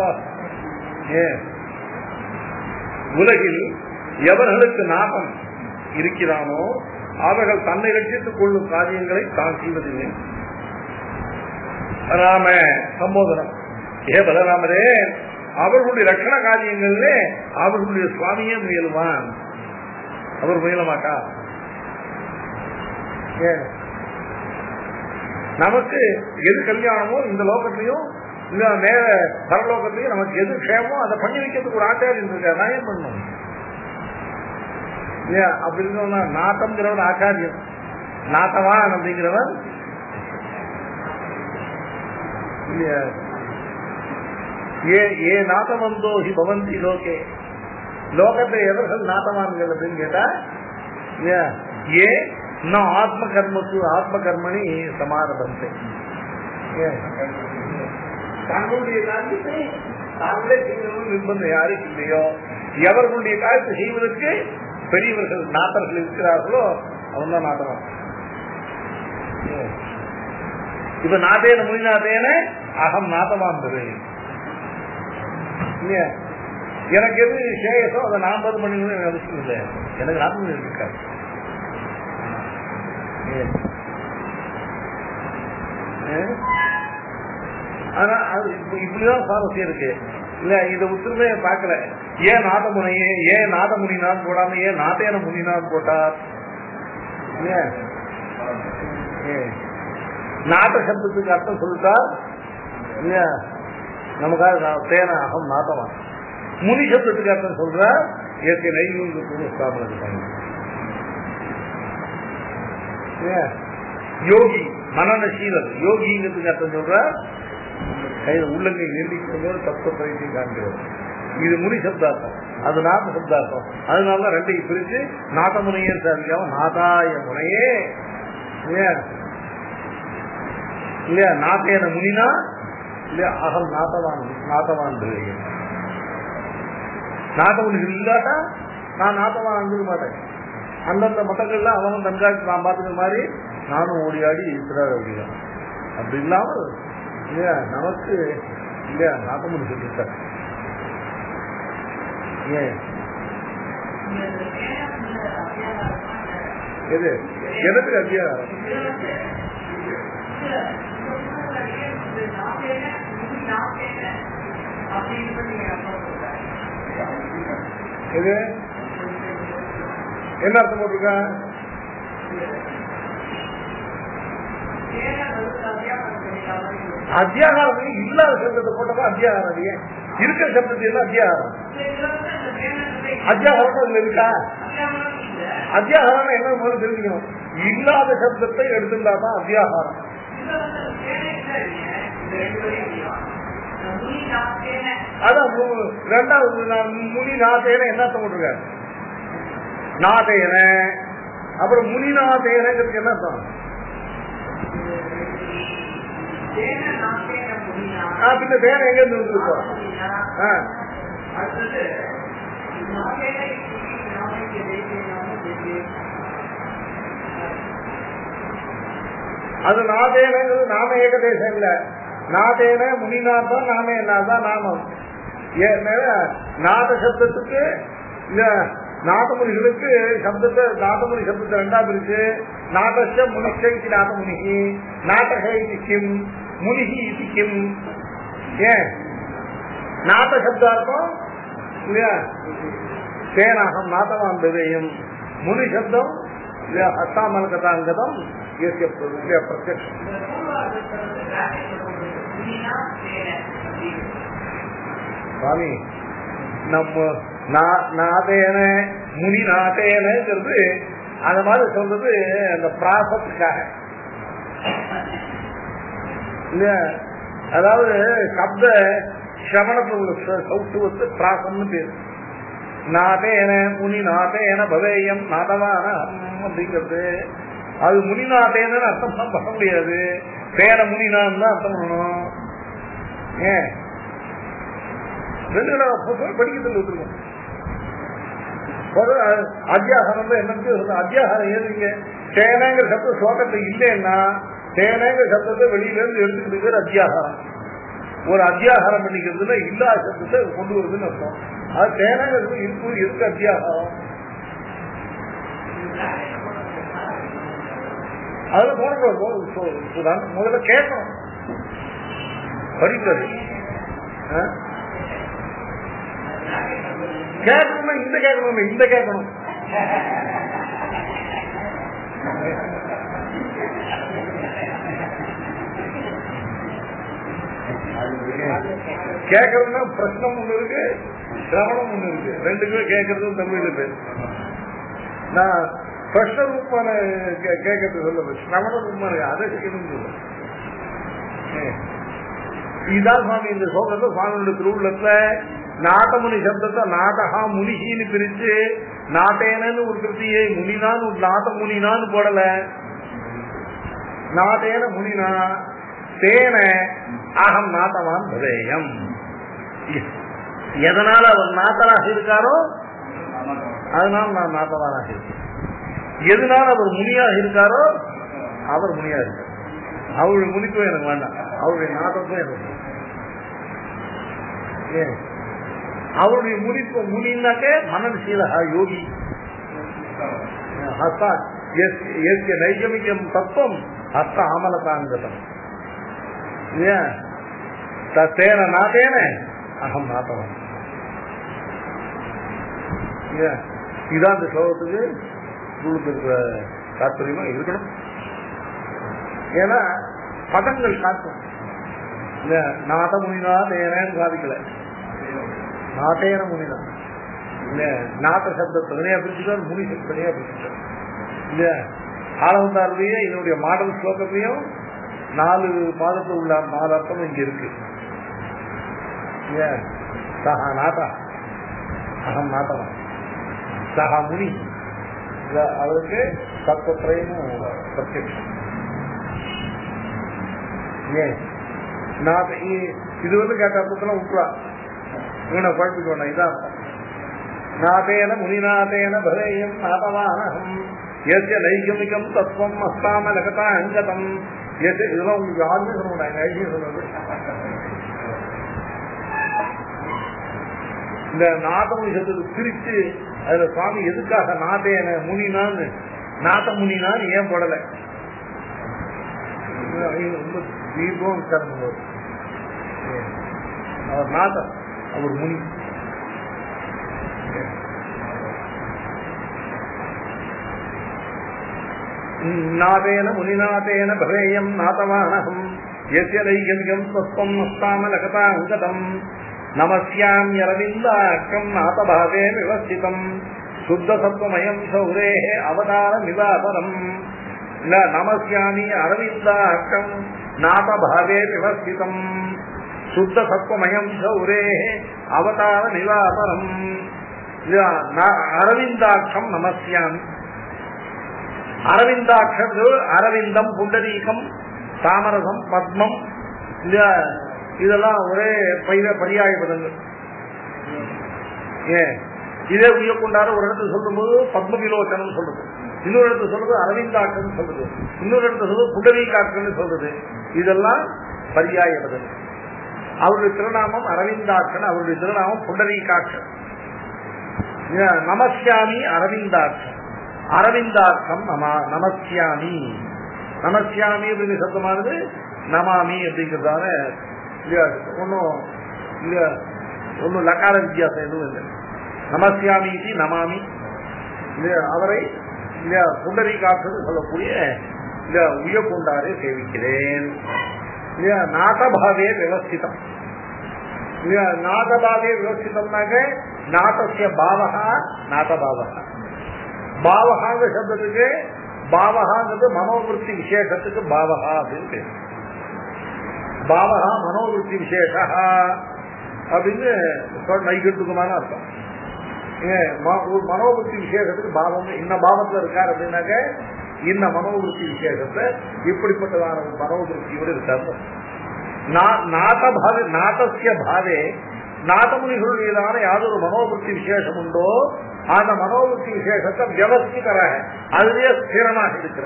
உலகில் எவர்களுக்கு நாதம் இருக்கிறானோ அவர்கள் தன்னை ரட்சித்துக் கொள்ளும் காரியங்களை தான் செய்வதில்லை. ராம சம்போதனம். பலராமரே, அவர்களுடைய ரட்சண காரியங்கள்ல அவர்களுடைய சுவாமியே முயலுவான், அவர் முயல மாட்டா. நமக்கு எது கல்யாணமோ இந்த லோகத்திலையும் இந்த மேல பரலோகத்திலையும் நமக்கு எது க்ஷேமோ அதை பண்ணி வைக்கிறதுக்கு ஒரு ஆச்சாரியம் இருக்காரு. நான் ஏன் பண்ணணும் இல்லையா? அப்படி இருக்கா நாட்டம்ங்கிறவன் ஆச்சாரியம், நாட்டவான் அப்படிங்கிறவன் இல்லையா? ஏ நாட்டவந்தோ ஹி பவந்தி லோகே. லோகத்தை எவர்கள் நாட்டவான்கள் அப்படின்னு கேட்டா ஏ நான் ஆத்ம கர்மசு ஆத்ம கர்மணி சமாரபந்தே. தங்களுடைய காரியத்தை தாங்களே செய்யணும் நிர்பந்தம் யாருக்கு இல்லையோ, எவர்களுடைய காரியத்தை செய்வதற்கு பெரியவர்கள் நாட்டர்கள் இருக்கிறார்களோ அவன் தான் நாட்டவான். இப்ப நாட்டேன மொழிநாட்டேன அகம் நாட்டவான் இல்லையா? எனக்கு எது சேயசோ அதை நான் 50 மணி அவசியம் இல்லை, எனக்கு 40 மணி இருக்காது. ஆனா அது இப்படிதான் சாரஸ்யம் இருக்கு இல்ல. இதை உத்தரவைய பார்க்கல. ஏன் நாதமுனையே, ஏன் நாதமுனினான் போடாம ஏன் நாட்டேன முனினான் போட்டார்? நாட்ட சப்தத்துக்கு அர்த்தம் சொல்லிட்டார் இல்லையா? நமக்காக தேன அகம் நாட்டவான். முனி சப்தத்துக்கு அர்த்தம் சொல்ற இயற்கை நைவீக ஸ்தாபனம். யோகி மனநசீலர், யோகிங்கிறதுக்கு அர்த்தம் சொல்ற உள்ளங்கை நீண்டிக்கொண்டு தத்துவ பயிற்சியும் காண்கிறது. இது முனி சப்தார்த்தம், அது நாத சப்தார்த்தம். அதனாலதான் ரெண்டையும் பிரிச்சு நாட்டமுனையே சாதிக்காம நாதாய முனையே இல்லையா? நாட்டேன முனினா இல்லையா? அகம் நாட்டவான் நாட்டவான் நாட்டமுனிகள் இல்லாட்டா நான் நாட்டவான் அனுப்ப மாட்டேன். அந்தந்த மட்டங்கள்ல அவனும் கண்காட்சி நான் பார்த்துக்கிற மாதிரி நானும் ஓடி ஆடி இருக்கிறார் அப்படிதான். அப்படி இல்லாமல் இல்லையா நமக்கு இல்லையா நாட்டமுனி சொல்லிட்டார். எது எதுக்கு அத்தியாரம்? இது என்ன அர்த்தம் போட்டிருக்க? அத்தியாகாரம் இல்லாத சப்தத்தை போட்டப்ப அத்தியாகாரம் இருக்கிற சப்தத்தை எல்லாம் அத்தியாகாரம். அத்தியாகாரம் அதுல இருக்கா? அத்தியாகாரம் என்ன முதல்ல தெரிஞ்சுக்கணும். இல்லாத சப்தத்தை எடுத்துட்டாதான் அத்தியாகாரம். அதான் ரெண்டாவது முனி நாதேன என்ன அர்த்தம் போட்டிருக்க? நாதேன அப்புறம் முனிநாதேனங்கிறதுக்கு என்ன அர்த்தம்? பின்ன தேன எங்க இருந்து இருக்கோம்? அது நாதேனங்கிறது நாம ஏகதேசம் இல்ல. நாதேன முனிநாதம் நாம என்னதான் நாமம். நாத சப்தத்துக்கு இல்ல நாதமுனிகளுக்கு சப்தத்தை நாதமுனி சப்தத்தை ரெண்டா பிரிச்சு நாதஸ்ய முனிஷி நாதமுனி நாடகி கிம் முனிஹி இது கிம். ஏன் நாத சப்தார்த்தம் இல்லையா? தேனாகம் நாதவான் விவேயம். முனி சப்தம் ஹஸ்தாமல்கதாங்கதம் பிரத்யக்ஷம். சுவாமி நம்ம நாதேன முனி நாட்டேனங்கிறது அந்த மாதிரி சொல்றது அந்த பிராசத்துக்காக இல்லையா? அதாவது சப்த சிரவணத்துல சௌத்துவத்து பிராசம்னு பேரு. நாதேன முனி நாதேன பவேயம் நாதவான அப்படிங்கிறது அது முனிநாதேன அர்த்தம் பண்ண முடியாது. பேர முனினான்னு தான் அர்த்தம் பண்ணணும். ஏன் படிக்கிறதுல விட்டுருக்கோம். அத்தியாகாரம் என்ன அத்தியாகாரம் ஏதுங்க தேனங்கிற சப்தம் ஸ்லோகத்தை இல்லைன்னா தேனங்கிற சப்தத்தை வெளியில இருந்து எடுத்துக்கிட்டு அத்தியாகாரம். ஒரு அத்தியாகாரம் பண்ணிக்கிறதுல இல்லாத சப்தத்தை கொண்டு வருதுன்னு அர்த்தம். அது தேனங்கிறது இருக்கு அத்தியாகாரம். அதுல போன முதல்ல கேட்கணும் படிக்கிறது. கேட்கணும்னா இந்த கேட்கணும் இந்த கேட்கணும். கேட்கறதுனா பிரச்சனம் ஒண்ணு இருக்கு, சிரவணம் ஒண்ணு இருக்கு. ரெண்டுக்குமே கேட்கறதும் தமிழ் பேர். நான் பிரஷ்ன ரூபான கேட்கறது சொல்ல சிரவண ரூபான அதை சொல்ல. இதுதான் சுவாமி இந்த சோகத்தை சுவாமியோட திருவுள்ளத்துல நாட்டமுனி சப்தத்தை நாட்டகா முனிகின்னு பிரிச்சு நாட்டேனு ஒரு கிருத்தியை முனிதான் நாட்ட முனினான்னு போடல. நாட்டேன முனினா தேன அகம் நாட்டவான் பதேயம். எதனால அவர் நாட்டராக இருக்காரோ அதனால நான் நாட்டவானாக இருக்கேன். எதனால அவர் முனியாக இருக்காரோ அவர் முனியா இருக்கார். அவருடைய முனிக்கும் எனக்கு வேண்டாம், அவருடைய நாட்டத்தும் எனக்கு. ஏன் அவருடைய முனிப்பு முனின்னாக்க மனசீலகா யோகி ஹஸ்த நைகமிகம் தத்துவம் ஹஸ்த ஆமலதாங்கதம். தேன நாட்டேன அகம் நாட்டவன். இதான் இந்த ஸ்லோகத்துக்கு இருக்கிற தாற்பயமா இருக்கணும். ஏன்னா பதங்கள் காட்டும். நாட்ட முனினா தேனன்னு சாதிக்கல, நாட்டேன முனிதான். நாட்ட சப்தத்தை தனியா பிரிச்சுட்டார், முனி சப்தம் தனியா பிரிச்சுட்டார். இல்லையா ஆளவந்தாருடைய இதனுடைய மாடல் ஸ்லோகத்தையும் 4 பாதத்தில் உள்ள 4 அர்த்தம் இங்க இருக்கு. சஹா நாட்டா அகம் நாட்டவன் சஹா முனி. அவருக்கு சப்தத்ரயமும் பிரத்யக்ஷம். இது கேட்ட அர்த்தத்துல விட்டுறா குழப்பிக்க வேண்டாம். இதான் நாட்டேன முனிநாட்டேன பரேயம் நாட்டவானகம் எஸ்ய நைகமிகம் தத்துவம் அஸ்தாம லகதா அங்கதம். இதெல்லாம் உங்களுக்கு யாருமே சொல்ல மாட்டாங்க, ஐடியா சொல்றது. இந்த நாட்டமுனிசத்துக்கு பிரிச்சு அதுல சுவாமி எதுக்காக நாட்டேன முனினான்னு நாட்ட முனினான்னு ஏன் போடல? ரொம்ப தீர்க்கம் விசாரணை. அவர் நாட்டம், அவர் முனி. நாதேன முனிநாதேன பரேயம் நாட்டவானகம் யஸ்ய நைகமிகம் தத்துவம் அஸ்தாம லகதா அங்கதம் நமஸ்யாம்யரவிந்தாக்கம் நாதபாவே விவஸ்திதம் சுத்த சத்வமயம் சௌரேஹ அவதாரமிவாபரம். நமஸ்யாமி அரவிந்தாக்கம் நாதபாவே விவஸ்திதம் சுத்த சத்வமயம் சௌரேஹ அவதாரமிவாபரம். அரவிந்தாட்சம் நமஸ்யாமி. அரவிந்தாட்சம் அரவிந்தம் புண்டரீகம் தாமரசம் பத்மம் இதெல்லாம் ஒரே பரியாய பதங்கள். இதே உயர்கொண்டார ஒரு இடத்துல சொல்லும் போது பத்ம விலோச்சனம் சொல்றது, இன்னொரு இடத்துல சொல்றது அரவிந்தாட்சம் சொல்றது, இன்னொரு இடத்துல சொல்றது புண்டரீகாட்சம் சொல்றது. இதெல்லாம் பரியாய பதங்கள். அவருடைய திருநாமம் அரவிந்தாட்சன், அவருடைய திருநாமம் புண்டரீகாட்சன். நமஸ்யாமி அரவிந்தாட்சம், அரவிந்தாட்சம் நமஸ்யாமி. நமஸ்யாமி அப்படிங்கிற சப்தமானது நமாமி அப்படிங்கிறதான ஒன்னும் லக்கார வித்தியாசம் எதுவும் இல்லை. நமஸ்யாமி நமாமி அவரை புண்டரீகாட்சன் சொல்லக்கூடிய உயர்கொண்டாரே சேவிக்கிறேன். நாட்டபாவே விவஸ்திதம். நாட்டபாவே விவஸ்திதம்னாக்க நாட்டசிய பாவகா நாட்டபாவகா. பாவகாங்க சப்தத்துக்கு பாவகாங்கிறது மனோவிருத்தி விசேஷத்துக்கு பாவகா அப்படின்னு பேரு. பாவகா மனோவிருத்தி விசேஷா அப்படின்னு நைகட்டுக்குமான அர்த்தம். ஒரு மனோவிருத்தி விசேஷத்துக்கு பாவம் இன்ன பாவத்துல இருக்காரு அப்படின்னாக்க இன்ன மனோவிருத்தி விசேஷத்தை இப்படிப்பட்டதான மனோவிருத்தியோடு இருக்காரு. நாதசிய பாவே நாதமுனிகளுடையதான யாதொரு மனோபுத்தி விசேஷம் உண்டோ அந்த மனோபுத்தி விசேஷத்தை வியவஸ்திதர அதுவே ஸ்திரமாக இருக்கிற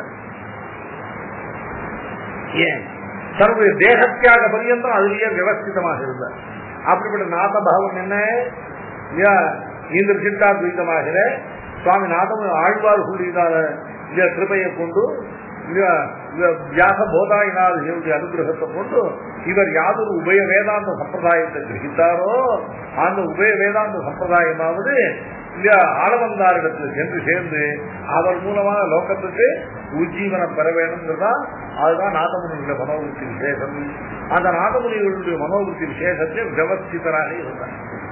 ஏன் சர்வ தேகத்தியாக பரியந்தம் அதுலயே வியவஸ்திதமாக இருந்த அப்படிப்பட்ட நாதபாவம் என்ன இந்த சித்தாத்வைதமாகிற சுவாமி நாதம் ஆழ்வார்களுடையதான கிருபையை கொண்டு வியாச போதாயினாதிகளுடைய அனுகிரகத்தை கொண்டு இவர் யாதொரு உபய வேதாந்த சம்பிரதாயத்தை கிரகித்தாரோ அந்த உபய வேதாந்த சம்பிரதாயமாவது ஆளவந்தாரிடத்தில் சென்று சேர்ந்து அவர் மூலமாக லோகத்துக்கு உஜ்ஜீவனம் பெற வேண்டும்ங்கிறதா அதுதான் நாதமுனிகளுடைய மனோபுத்தி விசேஷம். அந்த நாதமுனிகளுடைய மனோபுத்தி விசேஷத்தை வியவஸ்திதராக இருந்தார்.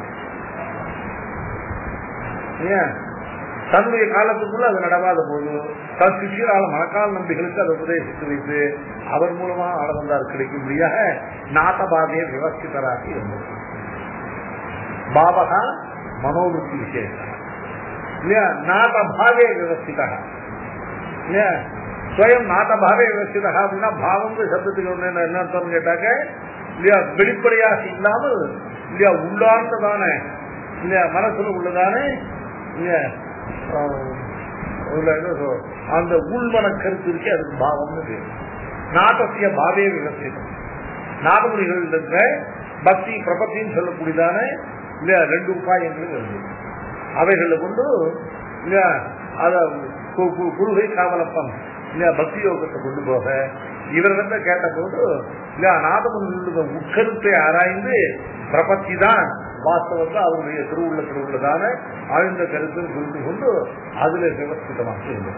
தன்னுடைய காலத்துக்குள்ள அது நடவாத போது தன் சிஷியரால் மனக்கால் நம்பிகளுக்கு அதை உபதேசித்து வைத்து அவர் மூலமாக ஆளவந்தார் கிடைக்கும்படியாக நாதபாதையை விவஸ்திதராக இருந்தது. பாவகா மனோபுத்தி விசேஷம் இல்லையா நாதபாவே விவஸ்திதா இல்லையா ஸ்வயம் நாதபாவே விவஸ்திதா அப்படின்னா பாவங்க சப்தத்துக்கு ஒண்ணு என்ன அர்த்தம் கேட்டாக்க இல்லையா வெளிப்படையாக இல்லாமல் இல்லையா உள்ளார்ந்ததான இல்லையா மனசுல உள்ளதானே இல்லையா அந்த உள்மன கருத்து இருக்கு அதுக்கு பாவம்னு நாதசிய பாவே விவஸ்திதம். நாதமுனிகள் இருக்கிற பக்தி பிரபத்தின்னு சொல்லக்கூடியதான இல்லையா 2 உபாயங்களும் இருக்கு. அவைகளை கொண்டு இல்லையா அத குருகை காவலப்பம் இல்லையா பக்தி யோகத்தை கொண்டு போக இவரிடத்த கேட்ட போது இல்லையா நாதமுனிகளுடைய உட்கருத்தை ஆராய்ந்து பிரபத்தி தான் வாஸ்தவத்தை அவருடைய திருவுள்ளத்தில் உள்ளதான ஆழ்ந்த கருத்தில் புரிந்து கொண்டு அதுல விவஸ்திதமாக இருந்தது.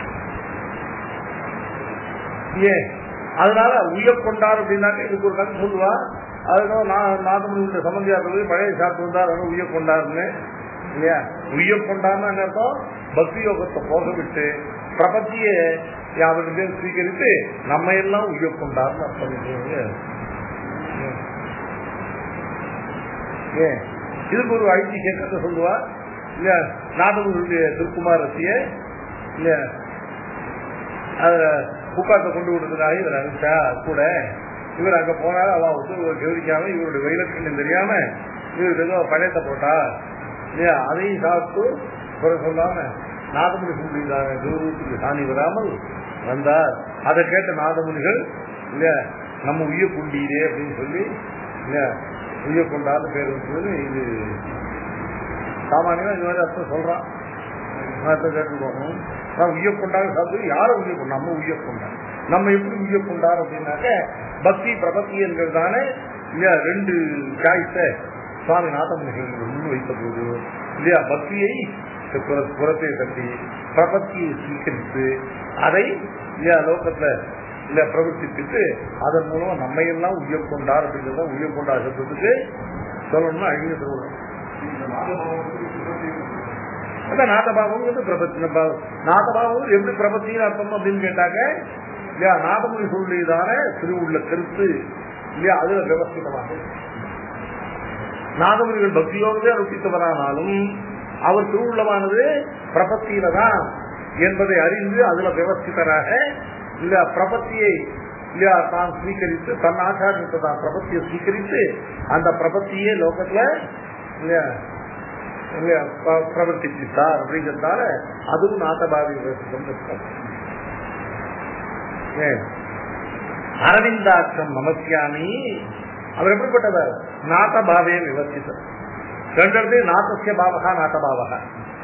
ஏன் அதனால உயக்கொண்டார் அப்படின்னாக்க இதுக்கு ஒரு கருத்து சொல்லுவா. அதுதான் நாதமுனிகளுடைய சம்பந்தியார்கள் பழைய சாப்பிட்டு வந்தார் அது உயக்கொண்டாருன்னு இல்லையா. உயக்கொண்டார்னு அர்த்தம் பக்தி யோகத்தை போக விட்டு பிரபத்திய அவருக்கு ஸ்வீகரித்து நம்ம எல்லாம் உயக்கொண்டார்னு அர்த்தம். இதுக்கு ஒரு ஐதிஹ்யத்தை சொல்லுவா இல்ல நாதமுனிகளுடைய திருக்குமாரத்திய இல்ல அத புக்காத்தை கொண்டு விடுறதுக்காக இவர் அனுப்பிச்சா கூட இவர் அங்க போனாலும் அவன் வந்து கவனிக்காம இவருடைய வைலட்சணம் தெரியாம இவருக்கு ஏதோ பழையத்தை போட்டா இல்லையா அதையும் சாப்பிட்டு குறை சொல்லாம நாதமுனிகளுடைய கௌரவத்துக்கு சாணி வராமல் வந்தார். அதை கேட்ட நாதமுனிகள் இல்லையா நம்ம உய்ய கொண்டீரே அப்படின்னு சொல்லி இல்லையா உய்ய கொண்டாத பேர் வச்சது. இது சாமானியமா இந்த மாதிரி அர்த்தம் சொல்றான். கேட்டுக்கோங்க நான் உய்ய கொண்டாட சாப்பிட்டு யாரை உய்ய கொண்டா நம்ம உய்ய கொண்டா நம்ம எப்படி உய்ய கொண்டார் அப்படின்னாக்க பக்தி பிரபத்தி என்கிறதானே இல்லையா 2 சாய்ஸ சுவாமி நாதமுனிகள் முன் வைத்த போது இல்லையா பக்தியை புறத்தை தட்டி பிரபத்தியை சீக்கரித்து அதை இல்லையா லோகத்துல இல்ல பிரவர்த்தித்து அதன் மூலமா நம்ம எல்லாம் உய்ய கொண்டார் அப்படிங்கிறத உய்ய கொண்டார் சப்தத்துக்கு சொல்லணும்னா அழிய சொல்லணும். அதான் நாதபாவம் பிரபத்தி. நாதபாவம் எப்படி பிரபத்தின்னு அர்த்தம் அப்படின்னு கேட்டாக்க இல்லையா நாதமுனி சொல்லியதான திருவுள்ள கருத்து இல்லையா அதுல விவஸ்திதமாக நாதமுனிகள் பக்தியோடு அனுப்பித்தவரானாலும் அவர் திருவுள்ளமானது பிரபத்தியில தான் என்பதை அறிந்து அதுல விவஸ்திதராக இல்ல பிரபத்தியை இல்லையா தான் ஸ்வீகரித்து தன் ஆச்சாரியத்தை தான் பிரபத்தியை ஸ்வீகரித்து அந்த பிரபத்தியே லோகத்துல இல்லையா பிரவர்த்தித்தார் அப்படிங்கிறதால அதுவும் நாதபாவி விவசித்தம். அரவிந்தாட்சம் நமஸ்யாமி அவர் எப்படிப்பட்டவர் நாதபாவே விவசித்தர். 2 இடத்துல நாதசிய பாவகா நாதபாவகா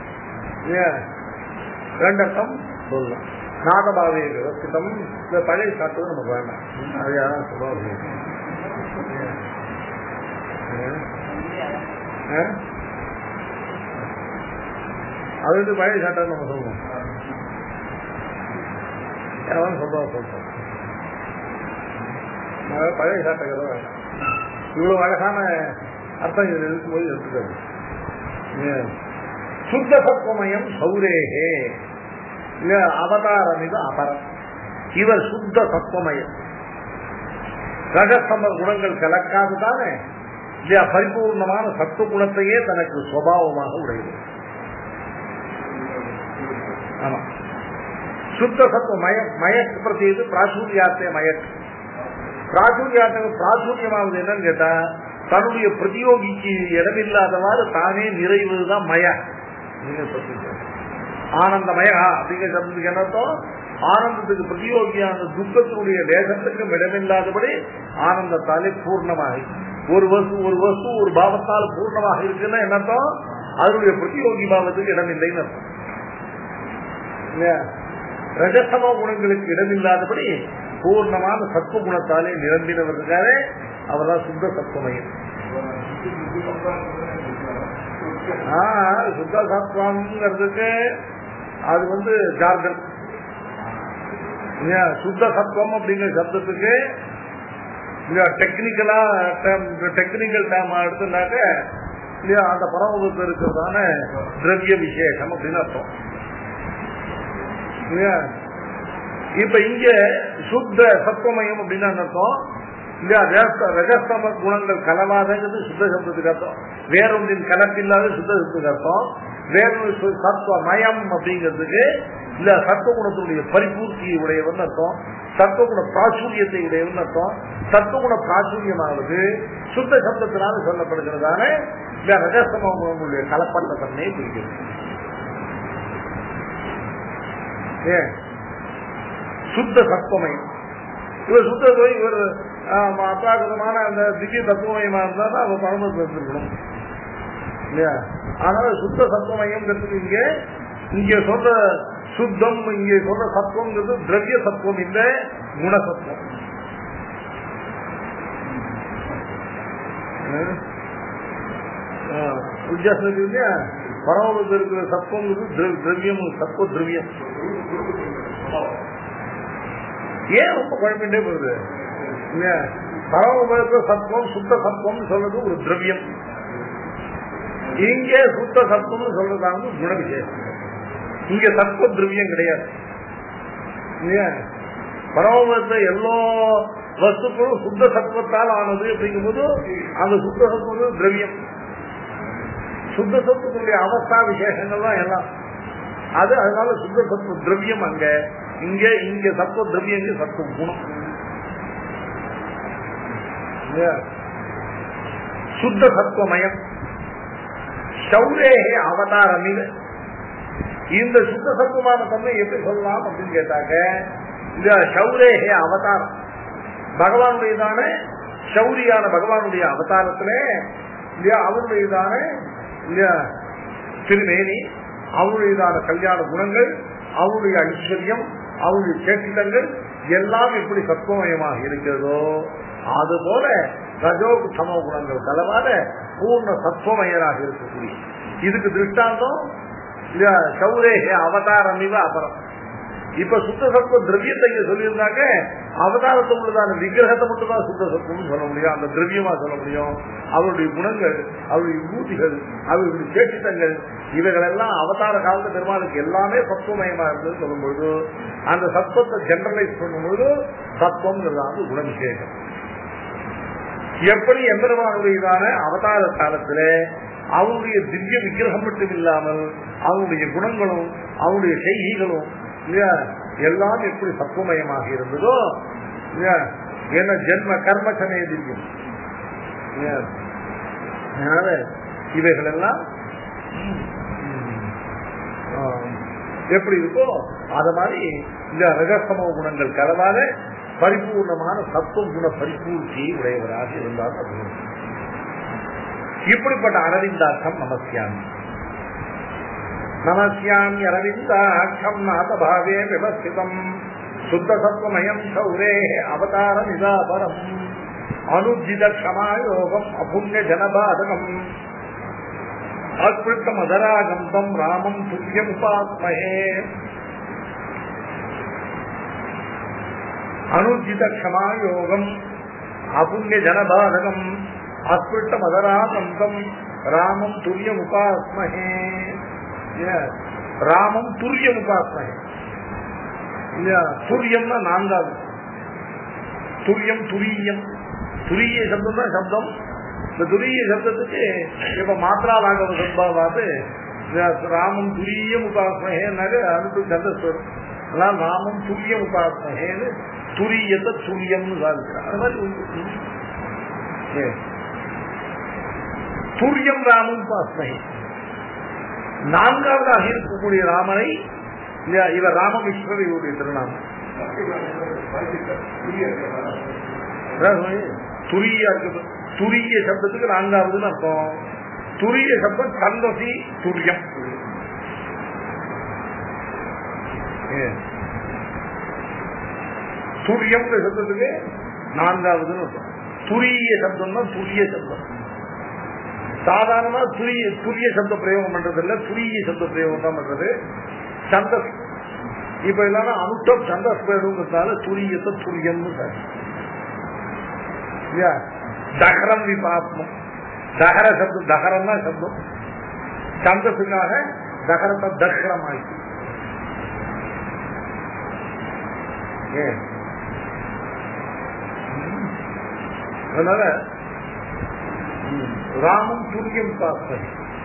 2 அர்த்தம் சொல்லலாம். நாதபாவே விவசித்தம் பழைய சாப்பிட்டு நமக்கு வேண்டாம். அதையாதான் சுபாவம் அது வந்து பழைய சாட்டை நம்ம சொல்லுவோம். சொல்றோம் பழைய சாட்டைகளை வேண்டாம். இவ்வளவு அழகான அர்த்தம் இதில் இருக்கும்போது எடுத்துக்காது. சுத்த சத்வமயம் சௌரேகே இல்ல அவதாரம் இது அபரம். இவர் சுத்த சத்வமயம் ரகசம குணங்கள் கலக்காதுதானே இல்லையா பரிபூர்ணமான சத்துவ குணத்தையே தனக்கு சுபாவமாக உடையது. ஆமா சுத்த சத்துவ மயக்கு பிரதி பிராசூரியாத்தே மயக்கு பிராச்சுரியமானது என்னன்னு கேட்டா தன்னுடைய பிரதியோகிக்கு இடமில்லாதவாறு தானே நிறைவுதான் மய. ஆனந்தமயா அப்படிங்கிற சப்தத்துக்கு என்னத்தம்? ஆனந்தத்துக்கு பிரதியோகியான துக்கத்தினுடைய தேசத்துக்கும் இடமில்லாதபடி ஆனந்தத்தாலே பூர்ணமாக ஒரு வஸ்து ஒரு பாவத்தால் பூர்ணமாக இருக்குன்னா என்னத்தம்? அதனுடைய பிரதியோகி பாவத்துக்கு இடமில்லைன்னு அர்த்தம். ரஜசம குணங்களுக்கு இடமில்லாதபடி பூர்ணமான சத்துவ குணத்தாலே நிரம்பினவர்களுக்காக அவர்தான் சுத்த சத்துவமயம். சுத்த சத்துவம்ங்கிறதுக்கு அது ஜார்கன். சுத்த சத்துவம் அப்படிங்கிற சப்தத்துக்கு டெக்னிக்கல் டேம் எடுத்துனாக்க இல்லையா அந்த பரமபுரத்தில் இருக்கிறதான திரவிய விசேஷம் அப்படின்னு அர்த்தம். இப்ப இங்க சுத்த சத்துவமயம் அப்படின்னு அர்த்தம் இல்லையா? ரஜஸ்தம குணங்கள் கலவாதங்கிறது சுத்த சப்தத்துக்கு அர்த்தம். வேறொன்றின் கலப்பில்லாத சுத்த சப்தத்துக்கு அர்த்தம். வேறொரு சத்துவமயம் அப்படிங்கிறதுக்கு இல்ல சத்துவகுணத்தினுடைய பரிபூர்த்தி உடையவன் அர்த்தம். சத்துவகுண பிராச்சுரியத்தை உடையவன் அர்த்தம். சத்துவகுண பிராச்சுரியமானது சுத்த சப்தத்தினால சொல்லப்படுகிறதான இல்ல ரஜஸ்தம குணங்களுடைய கலப்பட்ட தன்மையை குறிக்கிறது. சுத்த சத்துவமயம் இவர் சுத்த இவர் அப்ராகிருதமான அந்த திவ்ய தத்துவமயமா இருந்தா அவர் பரமத்தில் இருந்திருக்கணும் இல்லையா? அதனால சுத்த சத்துவமயம் இங்க சொல்ற சுத்தம், இங்க சொல்ற சத்துவங்கிறது திரவிய சத்துவம் இல்ல, குணசத்துவம். வித்தியாசம் இல்லையா? பரமத்தில் இருக்கிற சத்துவங்கிறது திரவியம், சத்துவ திரவியம். ஏன் ரொம்ப குழம்பிட்டே போகுது? பரமபுரத்துல சத்துவம் சுத்த சத்துவம் சொல்றது ஒரு திரவியம். இங்கே சுத்த சத்துவம் சொல்றதாங்க குண விசேஷம். இங்க சத்துவ திரவியம் கிடையாது. பரமபுரத்துல எல்லா வஸ்துக்களும் சுத்த சத்துவத்தால் ஆனது அப்படிங்கும்போது அந்த சுத்த சத்துவம் திரவியம். சுத்த சத்துவத்துடைய அவஸ்தா விசேஷங்கள் தான் எல்லாம் அது. அதனால சுத்த சத்துவ திரவியம் அங்க. இங்க சத்துவ திரவியம், சத்துவ குணம். சுத்த சத்துவமயம் சௌரேகே அவதாரம். இந்த சுத்த சத்துவமான தன்மை எப்படி சொல்லலாம் அப்படின்னு கேட்டாக்க இந்த சௌரேகே அவதாரம் பகவானுடையதான சௌரியான பகவானுடைய அவதாரத்திலே அவருடையதான திருமேனி, அவருடையதான கல்யாண குணங்கள், அவருடைய ஐஸ்வர்யம், அவருடைய சேட்டிதங்கள் எல்லாம் எப்படி சத்துவமயமாக இருக்கிறதோ அதுபோல ரஜோ சம குணங்கள் கலவாத பூர்ண சத்துவமயராக இருக்கக்கூடிய இதுக்கு திருஷ்டாந்தம் சௌரேகே அவதாரம் இவ அபரம். இப்ப சுத்த சத்துவ திரவியத்தை இங்க சொல்லியிருந்தாங்க, அவதாரத்தை உள்ளதான விக்கிரகத்தை மட்டும் தான் சுத்த சத்துவம் சொல்ல முடியும், அந்த திரவியமா சொல்ல முடியும். அவருடைய குணங்கள், அவருடைய விபூதிகள், அவருடைய சேட்டிதங்கள் இவைகள் எல்லாம் அவதார காலத்து பெருமாளுக்கு எல்லாமே சத்துவமயமா இருந்தது சொல்லும் பொழுது அந்த சத்துவத்தை ஜெனரலைஸ் பண்ணும்போது சத்துவம் குணவிசேஷம். எப்படி எம்பெருமானுடையதான அவதார காலத்துல அவருடைய திவ்ய விக்கிரகம் மட்டும் இல்லாமல் அவருடைய குணங்களும் அவருடைய செய்திகளும் எல்லாம் எப்படி சத்துவமயமாக இருந்ததோ என்ன ஜென்ம கர்மசமே திவ்யம். அதனால இவைகள் எல்லாம் எப்படி இருக்கோ அத மாதிரி இந்த ரஜசம குணங்கள் கலவாத பரிபூர்ணமான சத்துவ குண பரிபூர்த்தியை உடையவராக இருந்தார். இப்படிப்பட்ட அரவிந்தாட்சம் நமஸ்யாமி. நமஸ்யாமி அரவிந்தாட்சம் நாதபாவே விவஸ்திதம் சுத்த சத்வமயம் சௌரே அவதார நிதாபரம் அனுஜித க்ஷமாயோகம் அபுண்ய ஜனபாதகம் அஸ்பிருத்தம் அதராகந்தம் ராமம் துல்யம் உபாஸ்மஹே. அனுஜித க்ஷமாயோகம் அபுண்ய ஜனபாதகம் அஸ்பிருத்தம் அதராகந்தம் ராமம் துல்யம் உபாஸ்மஹே. ராமம் துல்யம் உபாஸ்மஹே. துரியம்னா நான்காவது. துரியம் துரியம் துரிய சப்தம் தான் சப்தம். இந்த துரிய சப்தத்துக்கு இப்ப மாத்ரா லாகவ சம்பாவாது ராமம் துரியம் உபாஸ்மஹேன்னாக்க அதுக்கு சந்தஸ்வரம் அதான் ராமம் துல்லியம் உபாசனைன்னு துரியத்தை துல்லியம்னு சாதிக்கிறார். அது மாதிரி துரியம் ராமம் உபாசனை. நான்காவதாக இருக்கக்கூடிய ராமனை இவர் ராமகிருஷ்ணர் இவருடைய திருநாமம். துரிய சப்தத்துக்கு நான்காவதுன்னு அர்த்தம். துரிய சப்தம் சந்தசி துரியம். துரியம் சப்தத்துக்கு நான்காவதுன்னு அர்த்தம். துரிய சப்தம் தான் துரிய சப்தம். சாதாரணமா துரிய சப்த பிரயோகம் பண்றது இல்ல, துரிய சப்த பிரயோகம் தான் பண்றது. சந்தஸ் இப்ப இல்லைன்னா அனுஷ்டம் சந்தஸ் பிரயோகத்தால துரியத்தை துரியம்னு சார். தகரம் விபாத்மம். தகர சப்தம், தகரம் தான் சப்தம். சந்தஸுக்காக தகரத்தை தகரம் ஆயிடுச்சு. அதனால ராமம் துரியம் பாஸ்தை.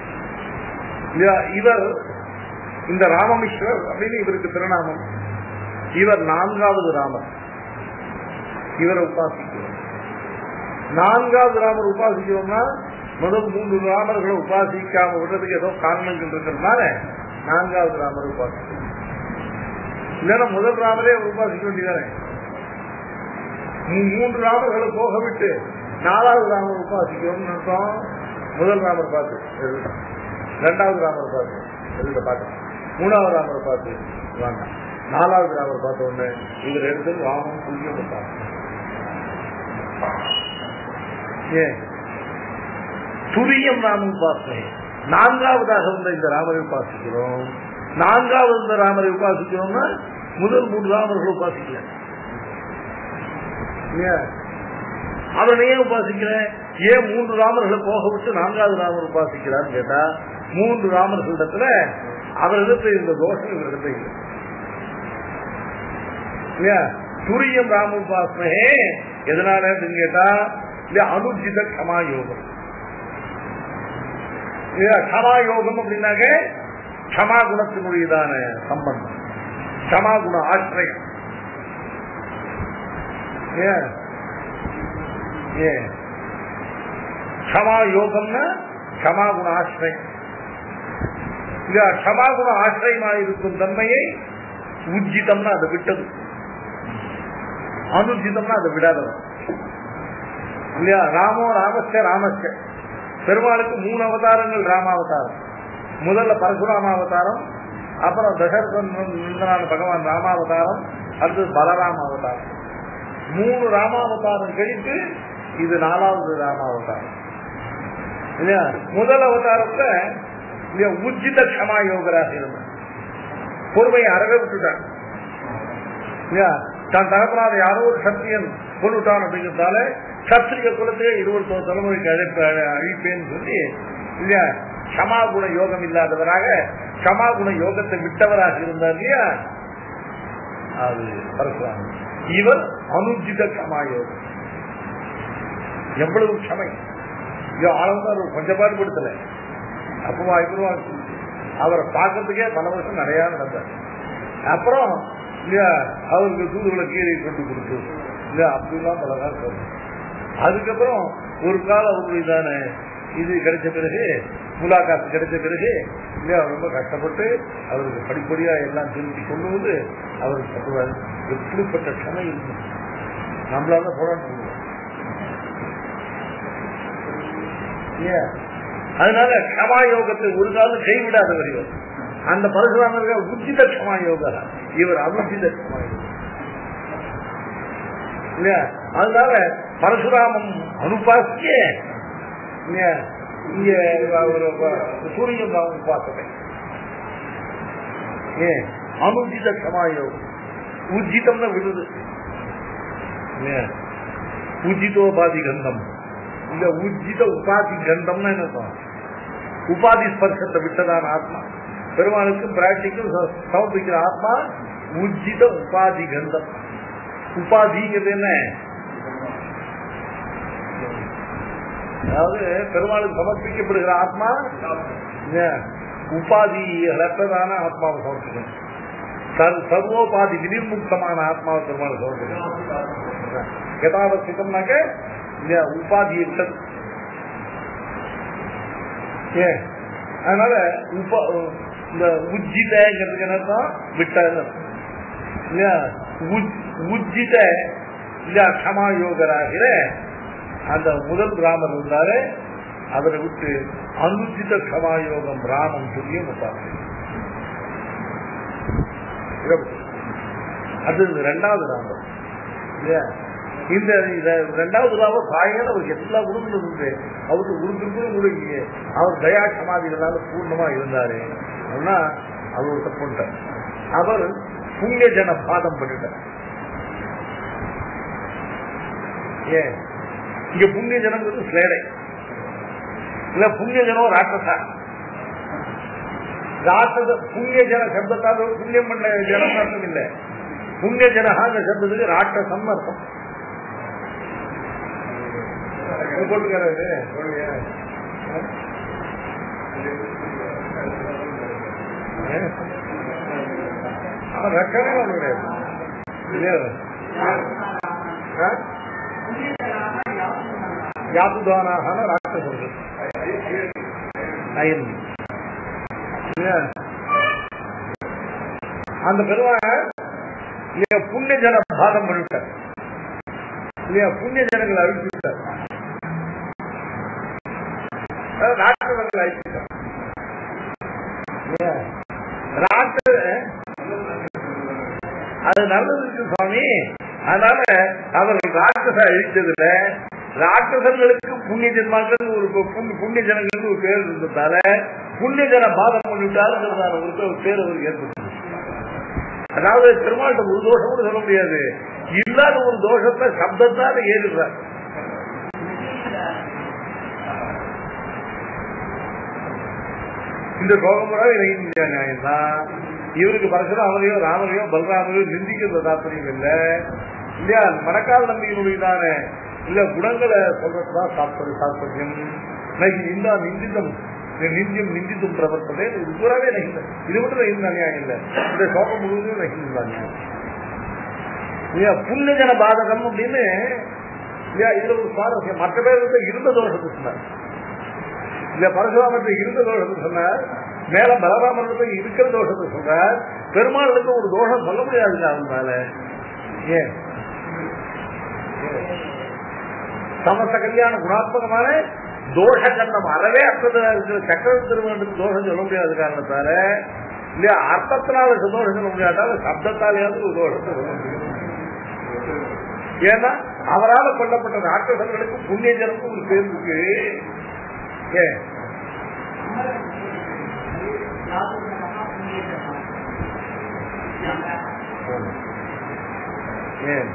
இவர் இந்த ராமமிஸ்வர் அப்படின்னு இவருக்கு திருநாமம். இவர் நான்காவது ராமர். இவரை உபாசிக்கிறோம். நான்காவது ராமர் உபாசிக்கிறோம்னா முதல் 3 ராமர்களை உபாசிக்காம விடுறதுக்கு ஏதோ காரணங்கள் இருக்கிறதுனால நான்காவது ராமர் உபாசிக்கிறோம். இல்லைன்னா முதல் ராமரே உபாசிக்க வேண்டியதானே. 3 ராமர்களை போக விட்டு 4வது ராமர் உபாசிக்கிறோம்னு அர்த்தம். முதல் ராமர் பார்த்து, 2வது ராமர் பார்த்து எழுத பார்க்க, 3வது ராமரை பார்த்து வேண்டாம், 4வது ராமர் பார்த்த உடனே இவர் எடுத்து ராமம் புரியும். ஏன் துரியம் ராமம் உபாசனை. நான்காவதாக வந்த இந்த ராமரை உபாசிக்கிறோம். நான்காவது இந்த ராமரை உபாசிக்கிறோம்னா முதல் 3 ராமர்களை உபாசிக்கல. அவனையே உபாசிக்கிறேன். ஏன் 3 ராமர்களை போக விட்டு 4வது ராமர் உபாசிக்கிறான்னு கேட்டா 3 ராமர்களிடத்துல அவரிடத்துல இந்த தோஷம் இவரிடத்துல இல்லை. துரியம் ராம உபாசனையே எதனால கேட்டா அனுஜித க்ஷமாயோகம். க்ஷமாயோகம் அப்படின்னாக்க க்ஷமா குணத்தினுடையதான சம்பந்தம், க்ஷமா குண ஆசிரியம். க்ஷமாயோகம்னா க்ஷமா குண ஆசிரியம். க்ஷமா குண ஆசிரியமாக இருக்கும் தன்மையை உஜ்ஜிதம்னா அதை விட்டது, அனுஜிதம்னா அதை விடாதது இல்லையா. ராமோ ராமஸ்ய ராமஸ்ய. பெருமாளுக்கு 3 அவதாரங்கள் ராமாவதாரம். முதல்ல பரசுராம அவதாரம், அப்புறம் தசரதனான பகவான் ராமாவதாரம், அடுத்தது பலராம அவதாரம். 3 ராமாவதாரம் கழித்து இது 4வது ராமாவதாரம் இல்லையா. முதல் அவதாரத்தை உஜ்ஜித க்ஷமா யோகராக இருந்தார். பொறுமையை அறவே விட்டுட்டார் இல்லையா. தான் தரப்படாத யாரோ ஒரு சத்திரியன் கொண்டுட்டான் அப்படிங்கிறதால சத்திரிய குலத்தையே 21 தலைமுறைக்கு அழிப்பேன்னு சொல்லி இல்லையா க்ஷமா குண யோகம் இல்லாதவராக க்ஷமா குண யோகத்தை விட்டவராக இருந்தார் இல்லையா. அது பரசுராமன். இவர் அனுஜித க்ஷமா யோகம். எவ்வளவு க்ஷமை! ஆளந்தார் கொஞ்சம் பாடுபடுத்தல. அப்பவா இப்பவா அவரை பார்க்கறதுக்கே பல வருஷம் நிறைய நடந்தார். அப்புறம் இல்லையா அவருக்கு தூதுகளை கீழே கொண்டு கொடுத்து இல்லையா அப்படிலாம் பல நாள் சொல்லும். அதுக்கப்புறம் ஒரு காலம் அவருடையதான இது கிடைச்ச பிறகு, முலாகாத்து கிடைச்ச பிறகு இல்லையா ரொம்ப கஷ்டப்பட்டு அவருக்கு படிப்படியா எல்லாம் தெரிஞ்சு கொண்டு வந்து அவருக்கு சொல்லுவாரு. எப்படிப்பட்ட க்ஷமை இருக்கு நம்மளால போராட்டம். அதனால க்ஷமா யோகத்தை ஒரு காலம் கைவிடாதவர் இவர். அந்த பரசுராமர்கள் உச்சித க்ஷமா யோகா, இவர் அனுச்சித க்ஷமா யோகா இல்லையா. அதனால பரசுராமம் அனுபாசிய இங்க சூரியன் உபாசனை அனுஜித க்ஷமா யோகம். உஜ்ஜிதம்னா விடுது. உஜ்ஜிதோபாதி கந்தம் இந்த உஜ்ஜித உபாதி கந்தம்னா என்ன? உபாதி ஸ்பர்சத்தை விட்டதான ஆத்மா. பெருமாளுக்கு பிராக்டிக்கல் சமர்ப்பிக்கிற ஆத்மா உஜ்ஜித உபாதி கந்தம். உபாதிங்கிறது என்ன? அதாவது பெருமாளுக்கு சமர்ப்பிக்கப்படுகிற ஆத்மா உபாதி அற்றதான ஆத்மாவை சமர்ப்பிக்கணும். சர்வோபாதி வினிர்முக்தமான ஆத்மாவை பெருமாள் சொல்றேன். யதாவசிதம்னாக்க உபாதி இருக்கிறது. ஏன் அதனால இந்த உஜ்ஜிதங்கிறதுக்கு என்னதான் விட்டது இல்லையா? உஜ்ஜித இல்லையா க்ஷமாயோகராகிற அந்த முதல் ராமர் இருந்தாரு, அவரை விட்டு அனுஜித க்ஷமாயோகம் ராமம் சொல்லி முத்தாங்க. அது இரண்டாவது ராமர் இல்லையா? இந்த இரண்டாவது ராமர் தாயான அவருக்கு எல்லா குருங்களும் இருந்து அவருக்கு குருக்களுக்கும் கூட இல்லையே. அவர் தயா சமாதிகளால பூர்ணமா இருந்தாரு. அப்படின்னா அவர் ஒரு தப்புட்டார். அவர் புண்ணிய ஜன பாதம் பண்ணிட்டார். ஏன் இங்க புண்ணிய ஜனங்கிறது ஸ்லேடை இல்ல, புண்ணிய ஜனம் ராட்சசா. ராட்சச புண்ணிய ஜன சப்தத்தால் புண்ணியம் பண்ண ஜனம் அர்த்தம் இல்லை. புண்ணிய ஜனகாங்க சப்தத்துக்கு ராட்சசம் அர்த்தம். போட்டுக்கிறாரு ரக்கமே கிடையாது. யாத்துதானாக ராட்சசர்கள் அந்த பெருமாள் புண்ணிய ஜன பாதம் பண்ணிவிட்டார் இல்லையா? புண்ணிய ஜனங்களை அழிச்சு விட்டார், ராட்சசர்கள் அழிச்சுட்டார். அது நல்லது இருக்கு சுவாமி. அதனால அவர்கள் ராட்சச அழித்ததுல ராட்சசர்களுக்கு புண்ணிய ஜென்மாக்கள் ஒரு புண்ணிய ஜனங்களுக்கு ஒரு பேர் இருந்ததால புண்ணிய ஜன பாதம் பண்ணிவிட்டாருங்கிறதான ஒரு பேர் அவருக்கு ஏற்பட்டு. அதாவது பெருமாள்கிட்ட ஒரு தோஷம் கூட சொல்ல முடியாது. இல்லாத ஒரு தோஷத்தை சப்தத்தால ஏறுறார். இந்த கோபமுறை நியாயம் தான். இவருக்கு பரசுராமரையோ ராமரையோ பலராமரையோ நிந்திக்கிற தாற்பயம் இல்லை இல்லையா? மணக்கால் நம்பிக்கையினுடையதான இல்ல குணங்களை சொல்றதுதான் தாற்பயம். இந்த நிந்தித்தம் நிந்தியம் நிந்தித்தும் பிரவர்த்தனை இது பூராவே நகிந்த. இது மட்டும் நகிந்த நியாயம் இல்லை, இந்த சோகம் முழுவதும் நகிந்தான் இல்லையா? புண்ணிய ஜன பாதகம் அப்படின்னு இல்லையா? இதுல ஒரு சுவாரஸ்யம். மற்ற பேருக்கு இருந்த தோஷத்தை சொன்னார் இல்ல, பரசுராமத்தை இருந்த தோஷத்தை சொன்னார், மேல பலராமனுக்கு இருக்கிற தோஷத்தை சொல்றார். பெருமாளுக்கு ஒரு தோஷம் சொல்ல முடியாது அதனால. ஏன் சமஸ்த கல்யாண குணாத்மகமான தோஷ கண்டம் அறவே அர்த்தத்தில் இருக்கிற சக்கரவர்த்தி திருமணத்துக்கு தோஷம் சொல்ல முடியாத காரணத்தால இல்லையா? அர்த்தத்தினால தோஷம் சொல்ல முடியாட்டால சப்தத்தாலேயாவது ஒரு தோஷத்தை சொல்ல முடியும். ஏன்னா அவரால் கொல்லப்பட்ட ராட்சசர்களுக்கு புண்ணிய ஜனமும் ஒரு பேர் இருக்கு. ஏன் ஏன்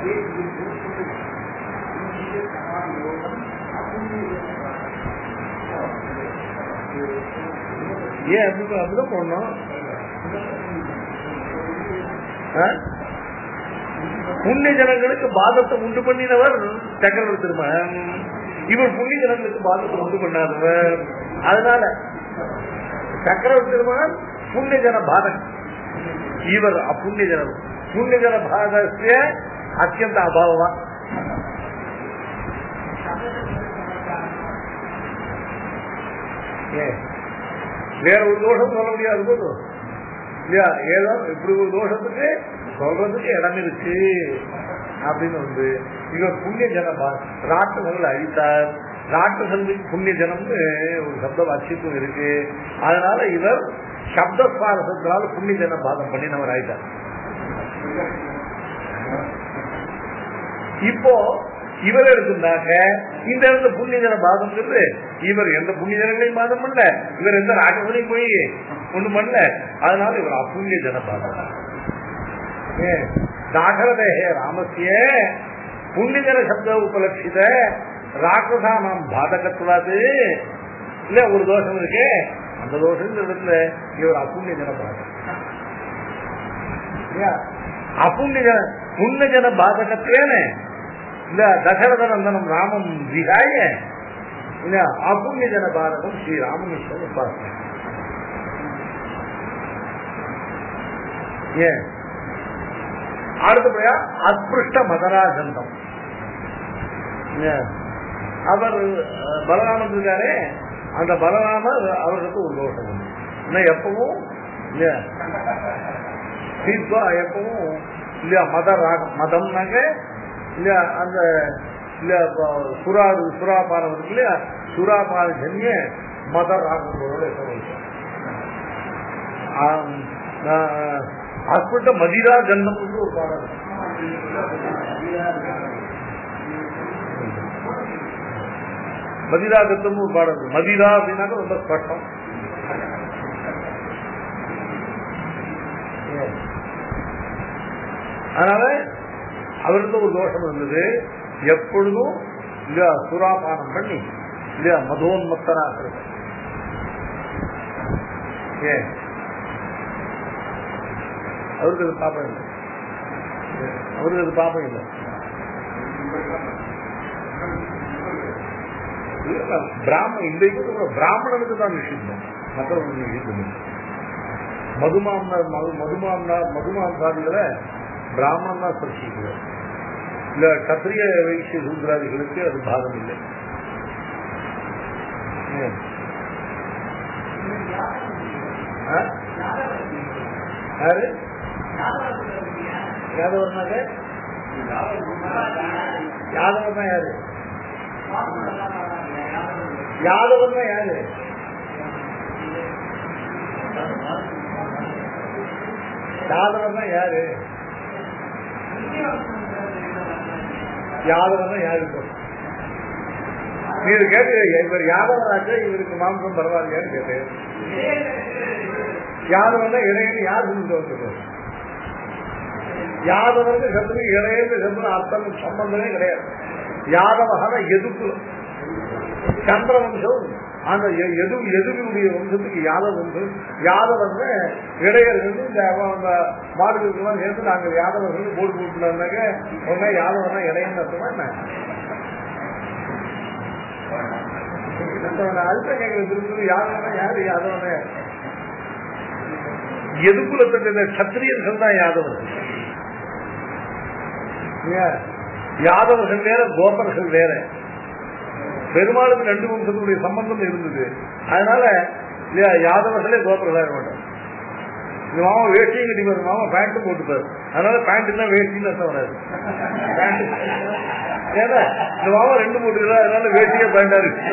ஏன் அப்படிதான் போடணும்? புண்ணிய ஜனங்களுக்கு பாதத்தை உண்டு பண்ணினவர் சக்கரவர்த்தி திருமகன். இவர் புண்ணிய ஜனங்களுக்கு பாதத்தை உண்டு பண்ணாதவர். அதனால சக்கரவர்த்தி திருமகன் புண்ணிய ஜன பாதம், இவர் அப்புண்ணிய ஜனம். புண்ணிய ஜன பாதஸ்ய அத்தியந்த அபாவமா. வேற ஒரு தோஷம் சொல்ல முடியாது போது இல்லையா? ஏதோ இப்படி ஒரு தோஷத்துக்கு சொல்றதுக்கு இடம் இருக்கு அப்படின்னு வந்து இவர் புண்ணிய ஜன ராட்சசர்கள் அழித்தார். ராட்சசர்களுக்கு புண்ணிய ஜனம்னு ஒரு சப்த வாட்சியத்தும் இருக்கு. அதனால இவர் சப்தஸ்வாரசத்தினால புண்ணிய ஜன பாதம் பண்ணினவர் ஆயிட்டார். இப்போ இவர் எடுத்துட்டாங்க இந்த இடத்துல புண்ணிய ஜன பாதம் இருக்கு. இவர் எந்த புண்ணிய ஜனங்களையும் பாதம் பண்ணல, இவர் எந்த ராட்சசனையும் போய் ஒண்ணும் பண்ணல. அதனால இவர் அப்புண்ணிய ஜன பாதம். தாகரதேகே ராமசிய புண்ணிய ஜன சப்த உபலட்சித ராட்சசா நாம் பாதகத்துவாது இல்ல ஒரு தோஷம் இருக்கு. அந்த தோஷம் இடத்துல இவர் அப்புண்ணிய ஜன பாதம். அப்புண்ணிய ஜன புண்ணிய ஜன பாதகத்திலேன்னு இல்ல தசரதநந்தனம் ராமம் விகாய இல்ல அப்புண்ணிய ஜன பாதகம் ஸ்ரீ ராமகிருஷ்ணன் உபாசனை. ஏன் அடுத்தபடியா அஸ்பிருஷ்ட மதராஜந்தம். அவர் பலராமன் இருக்காரே, அந்த பலராமர் அவருக்கு ஒரு தோஷம் உண்டு. ஏன்னா எப்பவும் எப்பவும் இல்லையா மத ராகம், மதம்னாங்க இல்லையா அந்த இல்லையா சுறாபானம் இருக்கு இல்லையா, சுறாபான ஜன்ய மத ராகங்களோட அஸ்பிருஷ்ட மதிரா கந்தம் ஒரு பாடம். மதிரா கந்தம் ஒரு பாடம். மதிரா அப்படின்னாக்க ரொம்ப ஸ்பஷ்டம். அதனால அவருக்கு ஒரு தோஷம் இருந்தது, எப்பொழுதும் இல்லையா சுறாபானம் பண்ணி இல்லையா மதோன்மத்தனா இருக்கு. ஏன் அவருக்கு அது பாப்பம் இல்லை, அவருக்கு அது பாப்பம் இல்லை. இந்த பிராமணனுக்கு தான் நிஷித்தம், மற்றவங்களுக்கு நிஷித்தம். மதுமாம்சாதிகளை பிராமணன் தான் ஸ்பர்சிக்கிறார். இல்ல கத்திரிய வைசிய சூத்ராதிகளுக்கு அது பாகம் இல்லை. யாரு யாதவர்னாக்க யாதவர்னா யாரு? யாதவர்னா யாரு? யாதவர்னா யாரு? யாதவர்னா யாரு? நீங்க கேட்டு இவர் யாதவராக்க இவருக்கு மாம்சம் பரவாயில்லையான்னு கேட்டேன். யாதவர்னா இடையில யார் சொல்லிட்டு யாதவருக்கு சத்துக்கு இடையில சத்து அர்த்தம் சம்பந்தமே கிடையாது. யாதவகான எதுக்குலம் சந்திர வம்சம், அந்த எதுவுடைய வம்சத்துக்கு யாதவ வம்சம். யாதவர்னு இடையர்கள் இந்த மாடுகளுக்கெல்லாம் சேர்ந்து நாங்கள் யாதவர்கள் போட்டு போட்டுனாக்க உடனே யாதவர்னா இடையன்னு அர்த்தமா என்ன? அழுத்த கேட்கறது யாதவனா யாரு? யாதவன எதுக்குலத்தை சத்திரியர்கள் தான் யாதவர்கள். யாதவர்கள் வேற, கோபர்கள் வேற. பெருமாளுக்கு 2 வம்சத்துடைய சம்பந்தம் இருந்தது. அதனால யாதவர்களே கோபர்களாக மாட்டார். இந்த மாமா வேஷ்டியும் கட்டிப்பாரு, மாமா பேண்ட்டும் போட்டுப்பாரு. அதனால பேண்ட் தான் வேஷ்டின்னு அர்த்தம் வராது. ஏன்னா இந்த மாமா 2 போட்டுக்கிறார், அதனால வேஷ்டியே பேண்டா இருக்கு.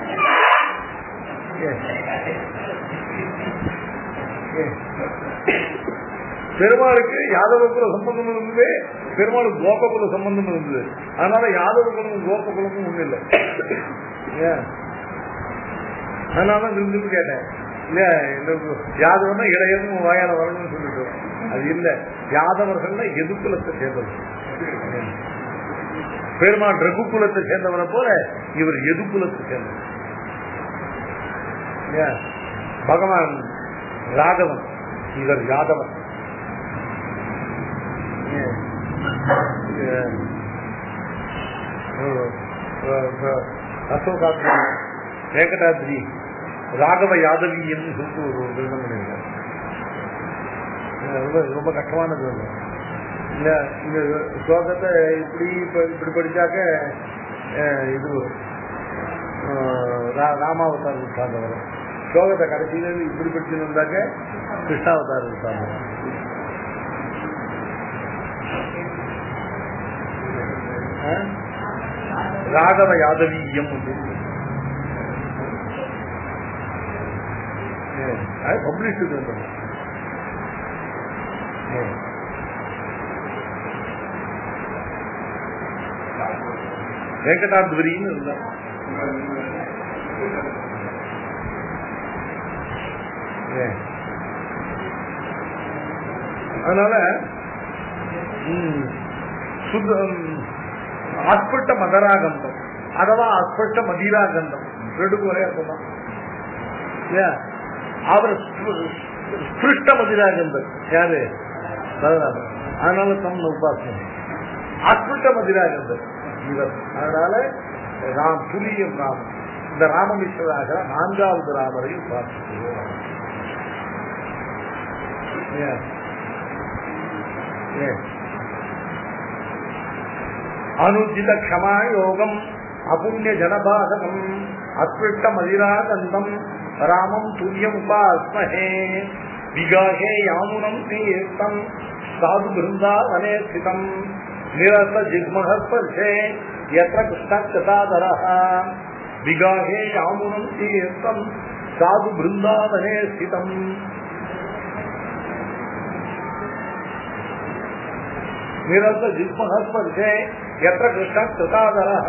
பெருமாளுக்கு யாதவக்குல சம்பந்தம் இருந்தது, பெருமாளுக்கு கோபகுல சம்பந்தம் இருந்தது. அதனால யாதவகுலமும் கோபகுலமும் ஒண்ணு இல்லை. அதனாலதான் இருந்து கேட்டேன் இல்லையா, யாதவர்னா இடையன்னு வாயால வரணும்னு சொல்லிட்டு, அது இல்லை. யாதவர்கள்னா எதுக்குலத்தை சேர்ந்தவர். பெருமாள் ரகுகுலத்தை சேர்ந்தவரை போல இவர் எதுக்குலத்தை சேர்ந்தவர். பகவான் ராகவன், இவர் யாதவன். அசோகாத்ரி வேங்கடாத்ரி ராகவ யாதவின்னு சொல்லிட்டு ஒரு கிரந்தம் பண்ணிருக்காங்க. ரொம்ப கஷ்டமானது இல்ல. இந்த ஸ்லோகத்தை இப்படி படிச்சாக்க இது ராமாவதாரம் சார்ந்தவர். ஸ்லோகத்தை கடைசியில இப்படி படிச்சுன்னு இருந்தாக்க கிருஷ்ணாவதாரம் சார்ந்தவர். ராகவ யாதவீயம் பப்ளிஷ் வெங்கடாத்வரின்னு இருந்தார். அதனால அஸ்பட்ட மதராகந்தம் அதுவா அஸ்பட்ட மதிராகந்தம் 2 ஒரே அர்த்தம். அவர் ஸ்பிருஷ்ட மதிராகந்தர் யாரு? அதனால தம் உபாசனை அஸ்பட்ட மதிராகந்தர் இவர். அதனால புலியம் ராமன், இந்த ராமமிஸ்வராக 4வது ராமரை உபாசிக்கிறோம். அனுஜித க்ஷமா யோகம் அபுண்ணிய ஜனபாதகம் அத்விட்ட மதிராகந்தம் ராமம் துல்லியம் உபாஸ்மஹே விகாஹே யாமுனம் தீர்த்தம் சாது பிருந்தாவனே ஸ்திதம் நிரத ஜிக்மஹஸ்பர்ஷே யத்ர கிருஷ்ணச்சதாதரஹ விகாஹே யாமுனம் தீர்த்தம் சாது பிருந்தாவனே ஸ்திதம். நிரத ஜிக்மஹஸ்பர்ஷே யத்ர கிருஷ்ணச்சதாதரஹ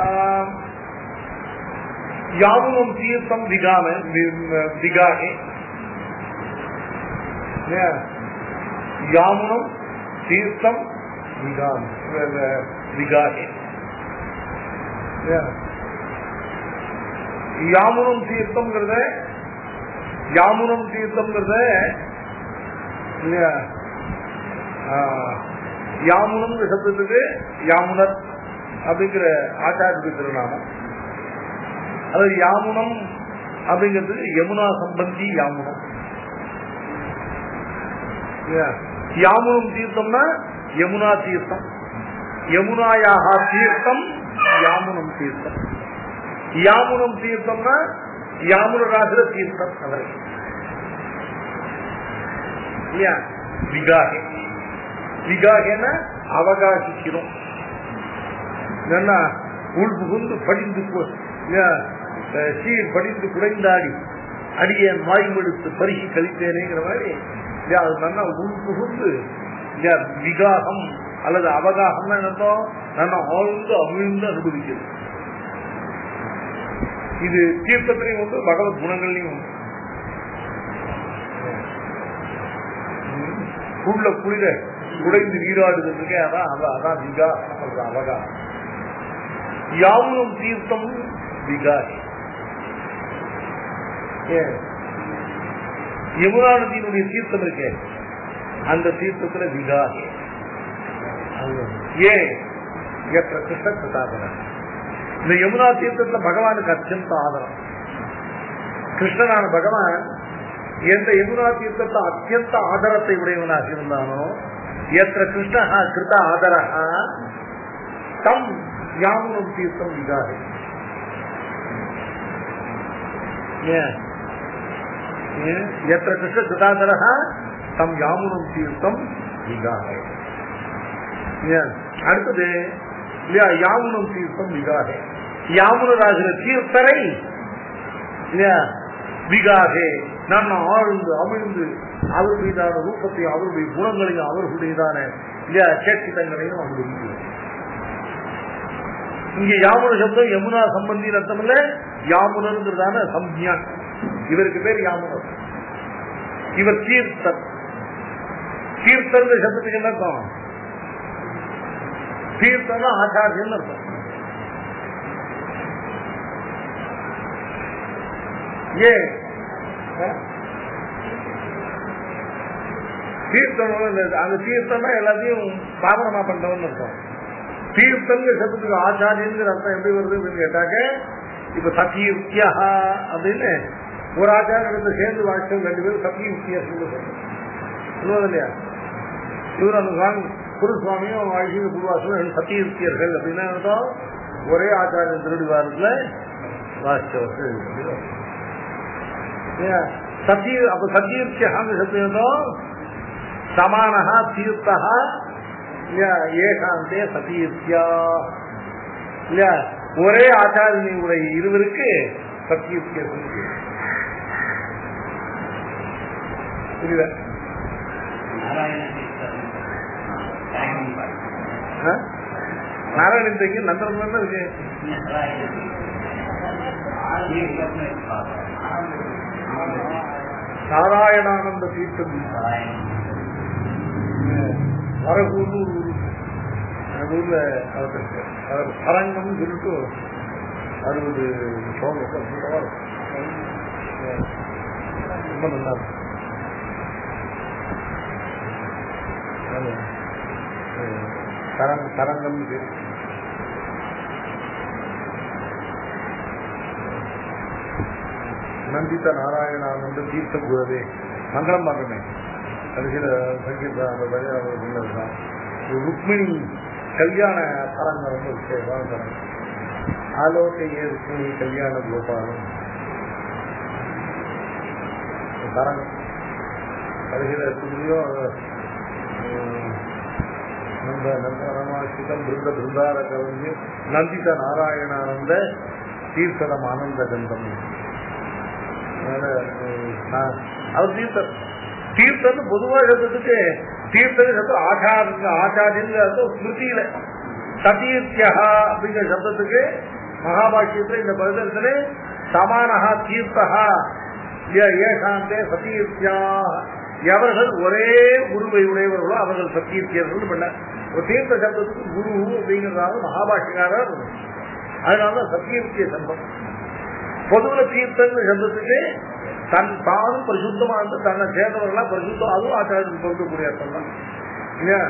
யாமுனம் தீர்த்தம் விகாஹே யாமுனம் தீர்த்தம் விகாஹே யாமுனம் தீர்த்தம்ங்கிறத யாமுனம் சப்தத்துக்கு யாமுனர் அப்படிங்கிற ஆச்சாரிய திருநாமம். அதாவது யாமுனம் அப்படிங்கிறதுக்கு யமுனா சம்பந்தி யாமுனம். யாமுனம் தீர்த்தம்னா யமுனா தீர்த்தம், யமுனாயாக தீர்த்தம் யாமுனம் தீர்த்தம். யாமுனம் தீர்த்தம்னா யாமுனராகிற தீர்த்தம் அவர்கள் இல்லையா. விகாகே விகாகேன்னா அவகாசிக்கிறோம், உள் புகுந்து படிந்து சீர் படிந்து குறைந்தாடி அடியேன் வாய்மெடுத்து பருகி கழித்தேனேங்கிற மாதிரி அது நல்லா உள் புகுந்து விகாகம் அல்லது அவகாகம் என்னத்தோம் நல்லா ஆழ்ந்து அமிழ்ந்து அனுபவிக்கிறது. இது தீர்த்தத்திலையும் உண்டு, பகவத் குணங்கள்லையும் உண்டு. உள்ள குளிர குடைந்து நீராடுறதுக்கே அதான் விகாகம், அவகாகம். யாமுனம் தீர்த்தம் விகாகி. யமுனா நதியினுடைய தீர்த்தம் இருக்கே அந்த தீர்த்தத்துல விகாகி. கிருஷ்ண கிருதாகரம். இந்த யமுனா தீர்த்தத்துல பகவானுக்கு அத்தியந்த ஆதரம். கிருஷ்ணனான பகவான் எந்த யமுனா தீர்த்தத்தை அத்தியந்த ஆதரத்தை உடையவனாக இருந்தானோ, எத்த கிருஷ்ண கிருத ஆதர தம் யாமுனம் தீர்த்தம் விகாகி. எத்த கிருஷ்ண கிருதாதர தம் யாமுனம் தீர்த்தம் விகாகி. அடுத்தது இல்லையா, யாமுனம் தீர்த்தம் விகாகே. யாமுனராகிற தீர்த்தரை விகாகே நான் ஆழ்ந்து அமிழ்ந்து அவர் மீதான ரூபத்தையும் அவருடைய குணங்களையும் அவர்களுடையதான சேட்சிதங்களையும் அனுபவிக்கிறேன். இங்க யாமுன சப்தம் யமுனா சம்பந்தி அர்த்தம் இல்ல, யாமுனருங்கிறதான சம்ஞா. இவருக்கு பேர் யாமுனர். இவர் தீர்த்தர். தீர்த்தர் சப்தத்துக்கு என்ன அர்த்தம்? தீர்த்தம் ஆச்சாரியன் அர்த்தம். தீர்த்தம் அந்த தீர்த்தம்னா எல்லாத்தையும் பாவனமா பண்றவன் அர்த்தம். தீர்த்தங்க சப்தத்துக்கு ஆச்சாரியங்கிற அர்த்தம் எப்படி வருது அப்படின்னு கேட்டாக்க, இப்ப சத்தியுக்தியா அப்படின்னு ஒரு ஆச்சாரியத்தை சேர்ந்து வாட்சம் 2 பேரும் சத்தியுக்தியா சொல்லுவது இல்லையா. இவர் அந்த சுவாமி குருசுவாமியும் ஐஸ்வர்ய குருவாசனும் சத்தியுக்தியர்கள் அப்படின்னா அர்த்தம். ஒரே ஆச்சாரியன் திருடிவாரத்துல வாட்சம் சத்திய. அப்ப சத்தியுக்தியாங்க சத்தியம் சமானஹா தீர்த்தஹா ஏகாந்தே சத்தியுக்தியா இல்ல. ஒரே ஆச்சாரியனுடைய இருவருக்கு சத்தியுக்திய புரியல. நாராயணத்துக்கு நந்தனம் இருக்கு. நாராயணானந்த தீர்த்தம் வரகூர்னு ஒரு ஊர், அந்த ஊர்ல அவர் சரங்கம் சொல்லிட்டு 60 ரொம்ப நல்லா இருக்கும். தரங்கம் நந்தித நாராயணானந்த தீர்த்த குருவே மங்களம் பார்க்கமே கடைசியில் சங்கீதா அந்த பையன் ருக்மிணி கல்யாண தரங்கள் வந்து விஷயம் தரம் ஆலோக்கையே ருக்மிணி கல்யாண கோபாலம் தரங்கள் வருகிறோ நந்தனமாசிதம் பிருந்த பிருந்தார கவிஞ நந்தித நாராயணானந்த தீர்த்தம் ஆனந்த கந்தம். அவர் தீர்த்தம் தீர்த்தம் பொதுவாக சப்தத்துக்கு தீர்த்தம் சப்தம் ஆச்சாரியன் ஸ்மிருதியில சதீர்த்தியா அப்படிங்கிற சப்தத்துக்கு மகாபாஷ்யத்துல இந்த பதத்துல சமானஹா தீர்த்தா ஏகாந்தே சதீர்த்தியா எவர்கள் ஒரே குருவை உடையவர்களோ அவர்கள் சத்தியத்தியர்கள் பண்ண ஒரு தீர்த்த சப்தத்துக்கு குரு அப்படிங்கிறதால மகாபாஷ்யக்காரர். அதனால சத்தியத்திய சம்பம் பொதுவில் தீர்த்தங்கிற சப்தத்துக்கு தானும் பரிசுத்தமா இருந்து தன்னை சேர்ந்தவர்களா பரிசுத்தம், அதுவும் ஆச்சாரத்துக்கு பொருத்தக்கூடிய அர்த்தம் தான் இல்லையா.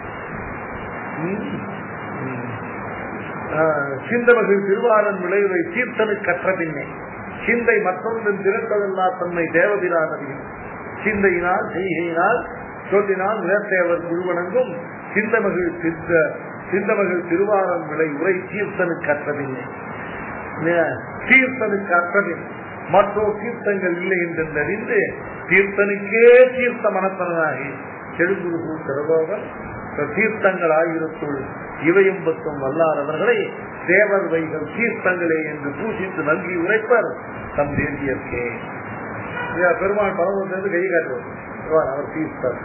சிந்தமகள் திருவாரன் விளைவை தீர்த்தனு கற்ற பின்னே சிந்தை மற்றொன்றின் திரட்டதல்லா தன்மை தேவபிரானதியும் சிந்தையினால் செய்கையினால் சொல்லினால் நிலத்தேவர் குழுவணங்கும் சிந்தமகள் திருவாரன் விளை உரை தீர்த்தனுக்கு அற்றதில்லை. தீர்த்தனுக்கு அற்றதில் மற்றொரு தீர்த்தங்கள் இல்லை என்று அறிந்து தீர்த்தனுக்கே தீர்த்த மனத்தனாகி செழுகுரு சிறகோகன் தீர்த்தங்கள் ஆயிரத்துள் இவையும் பத்தும் வல்லாரவர்களை தேவர் வைகள் தீர்த்தங்களே என்று பூசித்து நல்கி உரைப்பர் தம் தேசியற்கே. பெருமாள் பரவத்திலிருந்து கை காட்டுவார், அவர் தீர்த்தர்.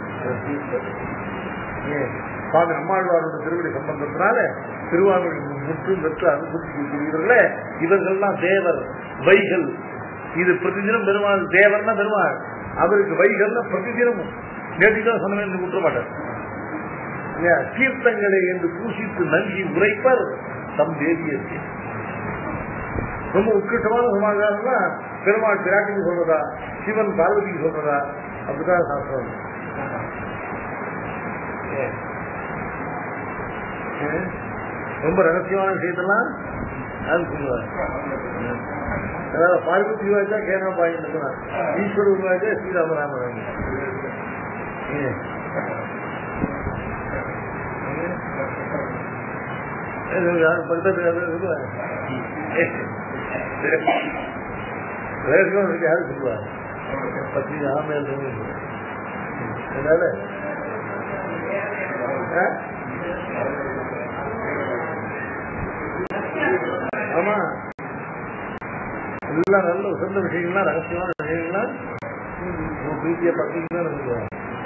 சுவாமி நம்மாழ்வாரோட திருவடி சம்பந்தத்தினால திருவாரூர் முற்றும் பெற்று அனுபவிக்கிறீர்களே இவர்கள்லாம் தேவர் வைகள். இது பிரதிதினம் பெருமாள் தேவர்னா பெருமாள், அவருக்கு வைகள்னா பிரதிதினமும் நேற்றுதான் சொன்ன என்று குற்ற மாட்டார். தீர்த்தங்களை என்று பூசித்து நல்கி உரைப்பர் தம் தேவியற்கே. ரொம்ப உத்கிருஷ்டமான சமாச்சாரம்னா பெருமாள் பிராட்டிக்கு சொல்றதா, சிவன் பார்வதிக்கு சொல்றதா, அப்படிதான் சாஸ்திரம். ரொம்ப ரகசியமான விஷயத்தெல்லாம் அது சொல்லுவார். அதாவது பார்வதி உருவாச்சா கேரளா பாயிண்ட், ஈஸ்வர உருவாச்சா ஸ்ரீராமராமன். யாரு சொல்லுவார் பத்தி ஆமையால் ஆமா எல்லாம் நல்ல உசந்த விஷயங்கள்லாம் ரகசியமான விஷயங்கள்லாம் பிரீத்தியா பத்திரிக்கை சொல்லுவாங்க.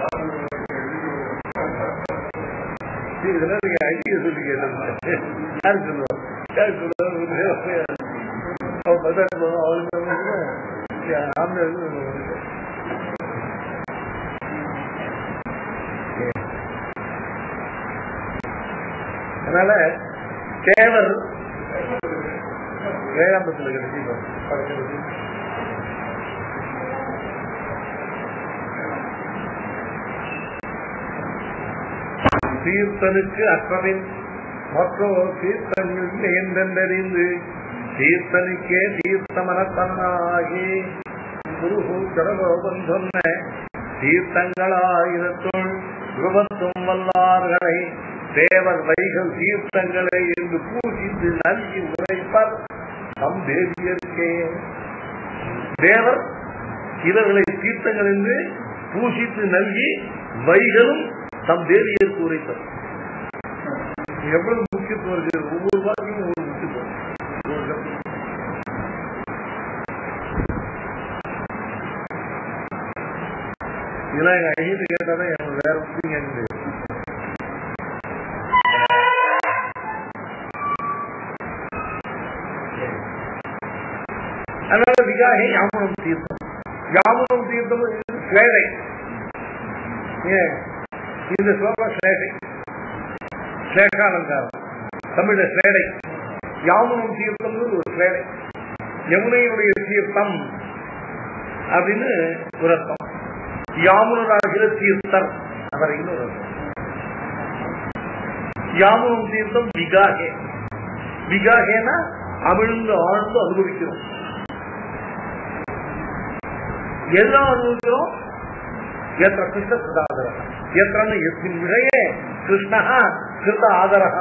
இதெல்லாம் நீங்க ஐடியா சொல்லி கேட்டு யாரு சொல்லுவாங்க, யாரு சொல்லுவாங்க அதனால தேவர் வேதாந்தத்தில் தீர்த்தனுக்கு அற்றவின் மற்றொரு தீர்த்தங்கள் என்றென்றறிந்து தீர்த்தனுக்கே தீர்த்தமனத்தன்னாகி குரு கடகோபன் சொன்ன தீர்த்தங்களாயிரத்துள் விபத்தும் வல்லார்களை தேவர் வைகள் தீர்த்தங்களை என்று பூசித்து நல்கி உரைப்பர் தம் தேவியற்கே. தேவர் இவர்களை தீர்த்தங்கள் என்று பூசித்து நல்கி வைகளும் தம் தேவியற்கு உரைப்பர். எவ்வளவு முக்கியத்துவம் இருக்கிறது, ஒவ்வொரு வாக்கியும் ஒவ்வொரு முக்கியத்துவம். இதெல்லாம் எங்க ஐந்து கேட்டாதான் எனக்கு வேற முக்கியம். அதனால விகாகை யாமுனம் தீர்த்தம், யாமுனம் தீர்த்தம் ஸ்லேடை. இந்த ஸ்லோகம் ஸ்லேடை, ஸ்லேஷாலங்காரம் தமிழ ஸ்லேடை. யாமுனம் தீர்த்தம் ஒரு ஸ்லேடை, யமுனையுடைய தீர்த்தம் அப்படின்னு ஒரு அர்த்தம். யாமுனராகிற தீர்த்தர் அவர் இன்னொரு அர்த்தம். யாமுனம் தீர்த்தம் விகாகே. விகாகேனா அமிழ்ந்து ஆழ்ந்து அனுபவிக்கிறோம். எல்லாம் அனுபவிக்கிறோம், எத்திர கிருஷ்ண கிருதாதர எத்திரன்னு எஸ்மின் விஷயே கிருஷ்ணா கிருத ஆதரகா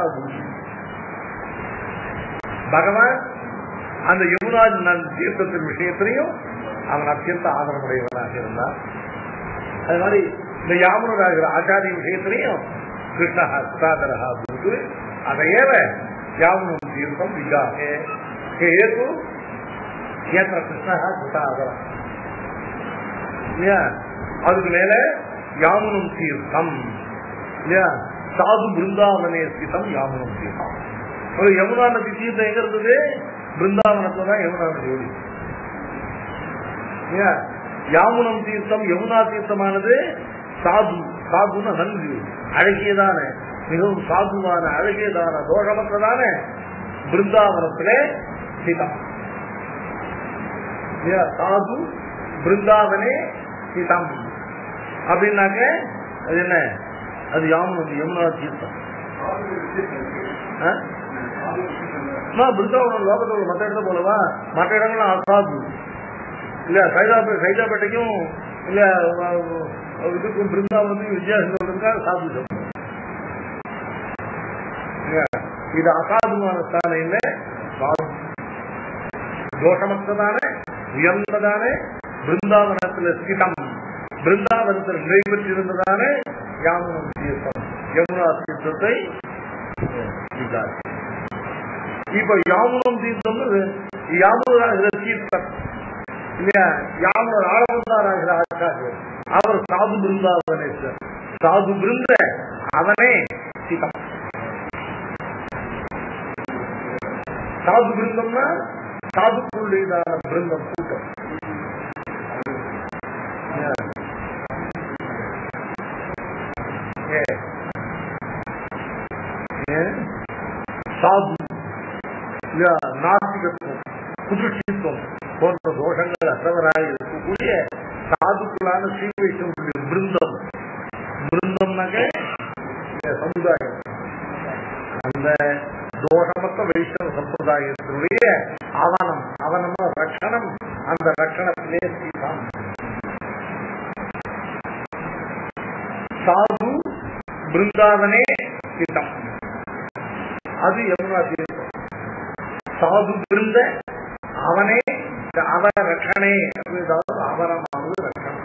பகவான் அந்த யமுனா தீர்த்தத்தின் விஷயத்திலையும் அவன் அத்தியந்த ஆதரவுடையவனாக இருந்தான். அது மாதிரி இந்த யாமுனராகிற ஆச்சாரிய விஷயத்திலையும் கிருஷ்ணா கிருதாதரகா பூத்து அதையேவ யாமுனம் தீர்த்தம் விஜாகே ஹேது ஏத்திர கிருஷ்ணா கிருதாதர இல்லையா. அதுக்கு மேல யாமுனம் தீர்த்தம் இல்லையா, சாது பிருந்தாவனே ஸ்திதம் யாமுனம் தீர்த்தம். ஒரு யமுனா நதி தீர்த்தம் எங்க இருந்தது? பிருந்தாவனத்துல தான் யமுனா நதி ஓடி. யாமுனம் தீர்த்தம் யமுனா தீர்த்தமானது சாது, சாதுன்னு நன்கு அழகியதான மிகவும் சாதுவான அழகியதான தோஷமற்றதான பிருந்தாவனத்திலே ஸ்திதம். சாது பிருந்தாவனே ஸ்திதம் அப்படின்னாக்க அது என்ன? அது யாமுனம் யமுனா தீர்த்தம். பிருந்தாவனம் லோகத்தோட மற்ற இடத்த போலவா? மற்ற இடங்கள்லாம் அசாது இல்ல. சைதாப்பேட்டைக்கும் இல்ல இதுக்கும் பிருந்தாவனத்துக்கும் வித்தியாசம் சொல்றதுக்காக சாது சொல்றோம். இது அசாதுமான ஸ்தானம் இல்ல, தோஷமற்றதான உயர்ந்ததான பிருந்தாவனத்தில் ஸ்திதம், பிருந்தாவனத்தில் நிறைவேற்றிருந்ததான யாமுனம் தீர்த்தம், யமுனா தீர்த்தத்தை இப்ப யாமுனம் தீர்த்தம் யாமுனராகிற தீர்த்தம் இல்லையா. யாமுனர் ஆளவந்தாராகிற ஆச்சாரியர் அவர் சாது பிருந்தாவனேஸ்வர், சாது பிருந்த அவனே ஸ்திதம். சாது பிருந்தம்னா சாதுக்குள்ளதான பிருந்தம் கூட்டம். சாது நாஸ்திகத்துவம் குதுஷித்துவம் போன்ற தோஷங்கள் அற்றவராக இருக்கக்கூடிய சாதுக்களான ஸ்ரீ வைஷ்ணவ பிருந்தம். பிருந்தம்னாக்க சமுதாயம், அந்த தோஷமற்ற வைஷ்ணவ சம்பிரதாயத்தினுடைய அவனம், அவனமா ரட்சணம், அந்த ரட்சணத்திலே ஸ்ரீதான் சாது பிருந்தாவனே ஸ்திதம். அது யமுனா தீர்த்தம். சாது பிருந்த அவனே அவ ரட்சணே அப்படின்றது அவரமானது ரட்சணம்.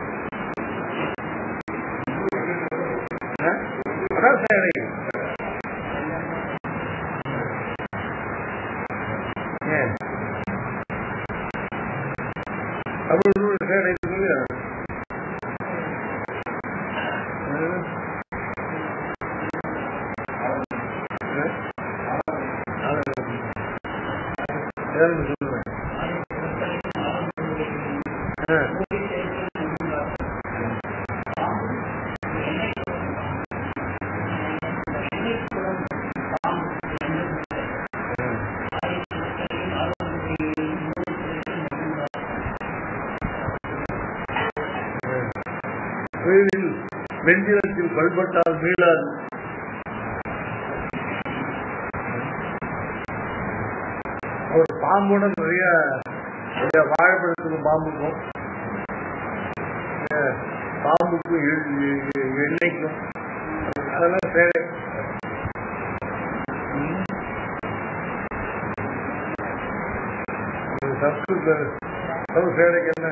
அதான் சேவை. தமிழ் சேவை வெஞ்சிரத்தில் பல்பட்டால் மீளாது. ஒரு பாம்போட நிறைய வாழைப்பழத்துக்கும் பாம்புக்கும் பாம்புக்கும் எண்ணெய்க்கும் அதெல்லாம் சேவை. சேவைக்கு என்ன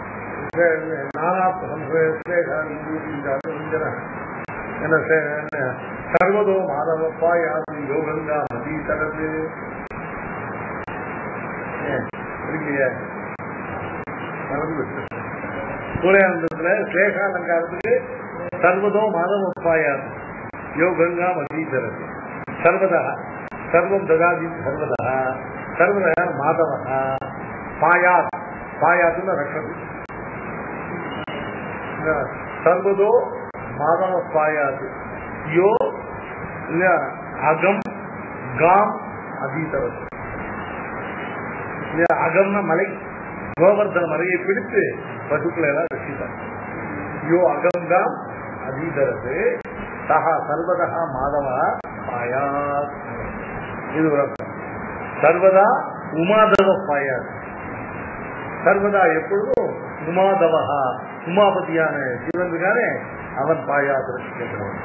என்ன சர்வதோ மாதவப்பா யாரும் யோகங்கா நதி தரது சூரியானந்தத்துல சேஷாலங்காரத்துக்கு சர்வதோ மாதவப்பாயார் யோகங்கா மதி தரது சர்வதா சர்வம் ததாதி சர்வதா சர்வதா மாதவா பாயாத் பாயாத்துன்னு ரஷது சர்வதோ மாதவ பாயாது யோ இல்ல அகம் காம் அதீதரது. அகம்னா மலை, கோவர்தன மலையை பிடித்து பசுக்களை எல்லாம் ரசித்தார். யோ அகம் காம் அதீதரது சஹா சர்வதா மாதவா பாயாத். இது ஒரு அர்த்தம். சர்வதா உமாதவ பாயாது, சர்வதா எப்பொழுதும் உமாதவஹா உமாபதியான சிவன் இருக்கானே அவன் பாயாசம் கேட்கிறவன்.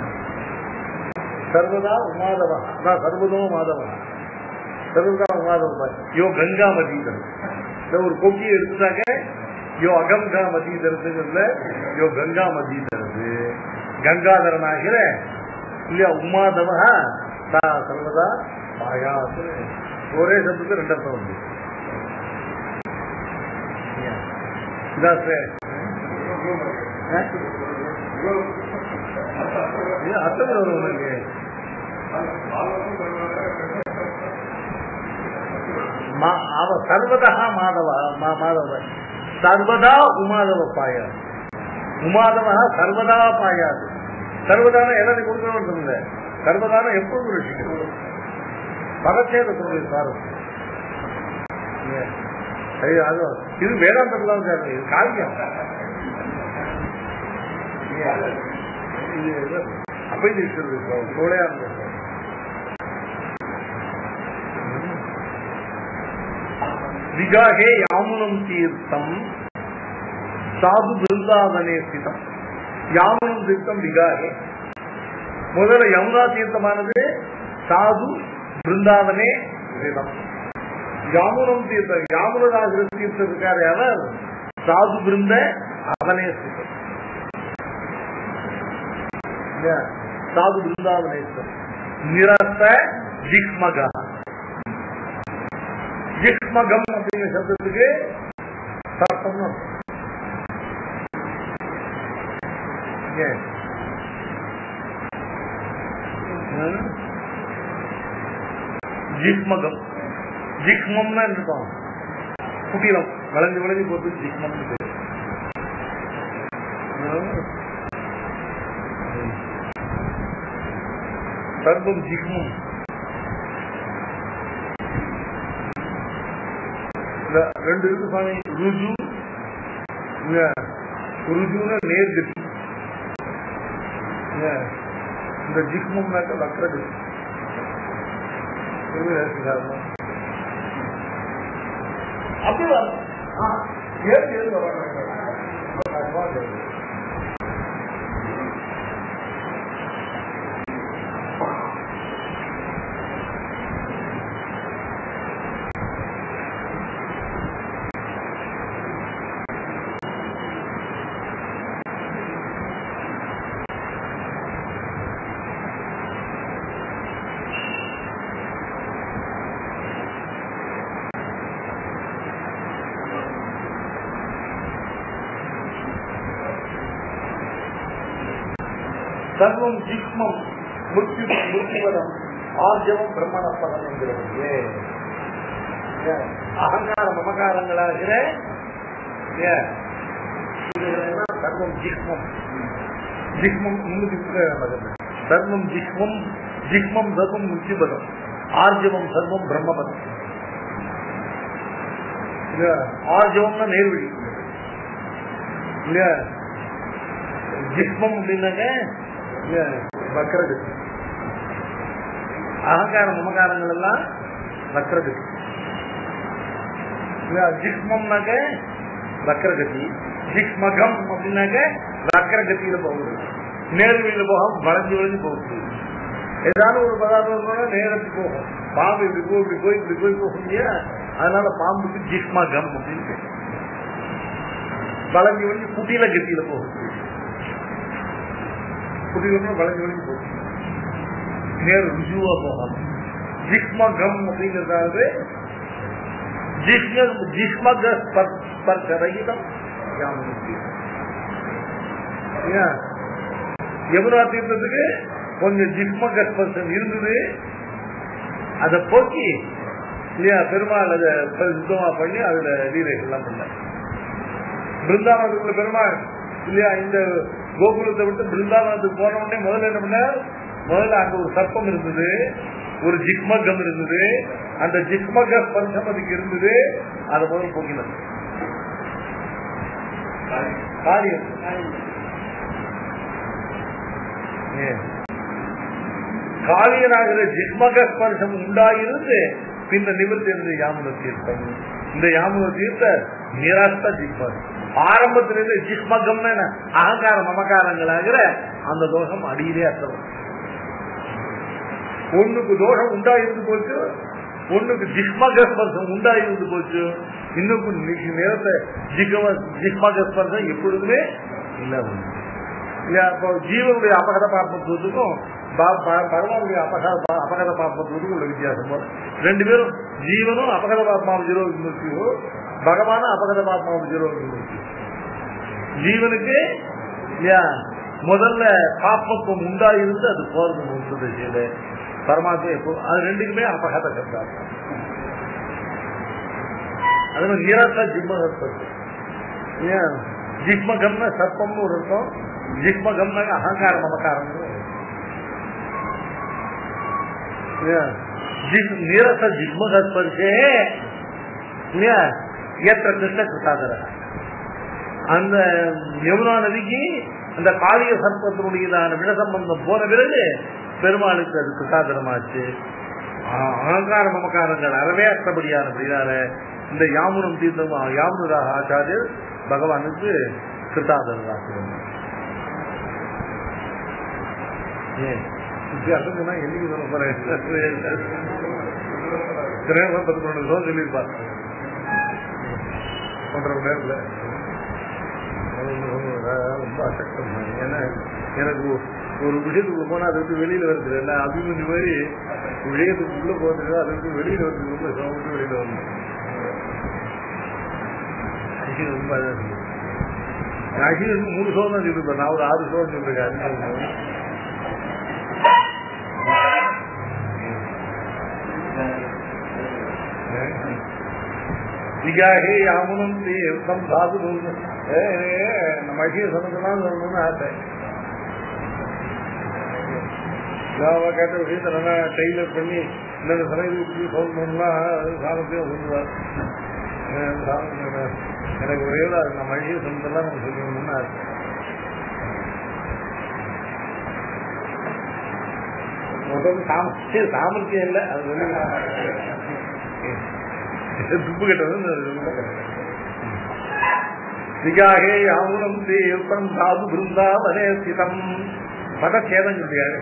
சர்வதா உமாதவா அதான் சர்வதோ மாதவா சர்வதா உமாதவ யோ கங்கா மதீதன். ஒரு கொக்கியை எடுத்துட்டாங்க யோ அகங்கா மதீதரத்துங்கிறதுல யோ கங்கா மதீதரது கங்காதரனாகிற இல்லையா உமாதவா சர்வதா பாயாசு. ஒரே சத்துக்கு ரெண்டு அர்த்தம் வந்து அர்த்தம் வரும் உனக்கு. அவ சர்வதா மாதவ மாதவ சர்வதா உமாதவ பாயா உமாதவா சர்வதா பாயாது. சர்வதான எல்லாத்தையும் கொடுக்கணும்னு சொல்லுங்க. சர்வதான எப்பொழுது ரசிக்கணும் பதச்சேத சொல்லுங்க சார். இது வேதாந்தம் சார். இது காவியம். அப்படி சோழையா விகாகே யாமுனம் தீர்த்தம் சாது பிருந்தாவனே ஸ்திதம். யாமுனம் தீர்த்தம் விகாகே. முதல்ல யமுனா தீர்த்தமானது சாது பிருந்தாவனே ஸ்திதம். யாமுனம் தீர்த்தம் யாமுனதாகிற தீர்த்தம் இருக்காரு அவர் சாது பிருந்த அவனே ஸ்திதம். சாது பிருந்தாவனேஸ்வரம் நிரஸ்த ஜிக்மகா. ஜிக்மகம் அப்படிங்கிற சப்தத்துக்கு சாஸ்திரம் ஜிக்மகம். ஜிக்மம்னா இருக்கும் குட்டிலம் வளைஞ்சு வளைஞ்சு போட்டு ஜிக்மம். சர்வம் ஜிக்மம். ரெண்டு இருக்கு சுவாமி. ருஜு ருஜுன நேர்கதி. இந்த ஜிக்மம்னாக்க வக்ரகதி. அப்படிதான் சர்வம் ஜிக்மம் முத்திவதம் ஆர்ஜவம் பிரம்மணப்பதம் என்கிறது. அகங்கார மமகாரங்களாகிற சர்வம் ஜிக்மம். ஜிக்மம் சர்வம் ஜிக்மம். ஜிக்மம் சர்வம் முத்திபதம் ஆர்ஜவம் சர்வம் பிரம்மபதம். ஆர்ஜவம்னா நேர்வழி இல்லையா. ஜிக்மம் அப்படின்னாக்க வக்ரகதி. அகங்கார மமகாரங்கள் எல்லாம் வக்ரகதி. ஜிக்மம்னாக்க வக்ரகதி. ஜிக்மகம் அப்படின்னாக்க வக்ரகத்தியில போகுது. நேர்வழியில போகும் வளைஞ்சு வளைஞ்சு போகுது. ஏதாவது ஒரு பதார்த்தம் நேரத்துக்கு போகும். பாம்பு இப்படி போய் இப்படி போய் இப்படி போய் போகும் இல்லையா. அதனால பாம்புக்கு ஜிக்மகம் அப்படின்னு வளைஞ்சு வளைஞ்சு குட்டியில கத்தியில போகுது. குட்டியில வளைஞ்சு வளைஞ்சு போகும். நேர் ருஜுவா போகும். ஜிக்மகம் அப்படிங்கிறதாவது ஜிக்மக ஸ்பர்ஷரகிதம். யமுனா தீர்த்தத்துக்கு கொஞ்சம் ஜிக்மக ஸ்பர்ஷம் இருந்தது. அதை போக்கி இல்லையா பெருமாள் அதை சுத்தமா பண்ணி அதுல லீலைகள்லாம் பண்ணார். பிருந்தாவனத்துக்குள்ள பெருமாள் இல்லையா இந்த கோகுலத்தை விட்டு பிருந்தாவனத்துக்கு போன உடனே முதல்ல என்ன பண்ணார்? முதல்ல அங்க ஒரு சர்ப்பம் இருந்தது, ஒரு ஜிக்மகம் இருந்தது. அந்த ஜிக்மக ஸ்பர்ஷம் அதுக்கு இருந்தது. அதை முதல்ல போக்கினது காரியம். காளியனாகிற ஜிக்மக ஸ்பர்ஷம் உண்டாயிருந்து பின்ன நிவர்த்தி இருந்தது யாமுன தீர்த்தம். இந்த யாமுன தீர்த்த நிராஸ்த ஜிக்மகம். ஆரம்பத்திலிருந்து ஜிஹ்மகம் அகங்கார மமகாரங்களாகிற அந்த தோஷம் அடியிலே அர்த்தம். ஒண்ணுக்கு தோஷம் உண்டாயிருந்து போச்சு, ஒண்ணுக்கு ஜிஹ்மகஸ்பர்சம் உண்டாயிருந்து போச்சு, இன்னும் நேரத்தை ஜிஹ்மகஸ்பர்சம் எப்பொழுதுமே இல்லாம. ஜீவனுடைய அபகத பாப்பத்துவத்துக்கும் பகவானுடைய அபகத பாப்பத்துவத்துக்கும் உள்ள வித்தியாசம். ரெண்டு பேரும் ஜீவனும் அபகத பாப்மாவும் ஜீரோ விமுக்தியோ, பகவானும் அபகத பாப்மாவும் ஜீரோ விமுக்தி. ஜீவனுக்கு முதல்ல பாப்பத்துவம் உண்டாயிருந்து அது போறது முக்கிய பரமாத்மா எப்போ அது ரெண்டுக்குமே அபகத கருத்தாங்க. அது மாதிரி நிரச ஜிம்மகற்பம். ஜிக்மகம்னா சர்ப்பம்னு ஒரு இருக்கும், ஜிக்மகம்னா அகங்கார மமக்காரம். நிரச ஜிக்மகஸ்பர்ஷே கிருஷ்ண கிருத்தாதர. அந்த யமுனா நதிக்கு அந்த காளிய சர்ப்பத்தினுடையதான விடசம்பந்தம் போன பிறகு பெருமாளுக்கு அது கிருத்தாதரமாச்சு. அகங்கார மமக்காரங்கள் அறவே அற்றபடியானபடியால இந்த யாமுனம் தீர்த்தம் யாமுனராக ஆச்சாரியர் பகவானுக்கு கிருத்தாதரராக. வித்தியாசம்னா என்னைக்கு சொல்ல போறேன், 11 சொல்லியிருப்பார் 1.5 மணி நேரத்துல. ரொம்ப அசக்தம். ஏன்னா எனக்கு ஒரு விஷயத்துக்குள்ள போனா அதை விட்டு வெளியில வருது இல்லை, அபிமன்யு மாதிரி விஷயத்துக்கு உள்ள போறது அதை விட்டு வெளியில வருது, ரொம்ப சமத்து வெளியில வரணும். ரொம்ப அகில் 3 சோழம் தான் சொல்லிருப்பேன், நான் ஒரு 6 சோழம் சொல்லிருக்கேன். விகாகே யாமுனம் தீர்த்தம் சாது நம்ம அகிய சமத்தெல்லாம் சொல்லணும்னு ஆசை. கேட்ட விஷயத்த நல்லா டெய்லர் பண்ணி இந்த சமயத்துக்கு சொல்லணும்னா சாமத்தையும் சொல்லுவார். எனக்கு ஒரே நம்ம அழிய சொன்னதெல்லாம் நம்ம சொல்லணும்னு ஆசை. சாமர்த்தியம் இல்லை, அது சொல்லி துப்பு கட்டது. விகாகே யாமுனம் தீர்த்தம் சாது பிருந்தாவனே ஸ்திதம் பதச்சேதம் சொல்லியாரு.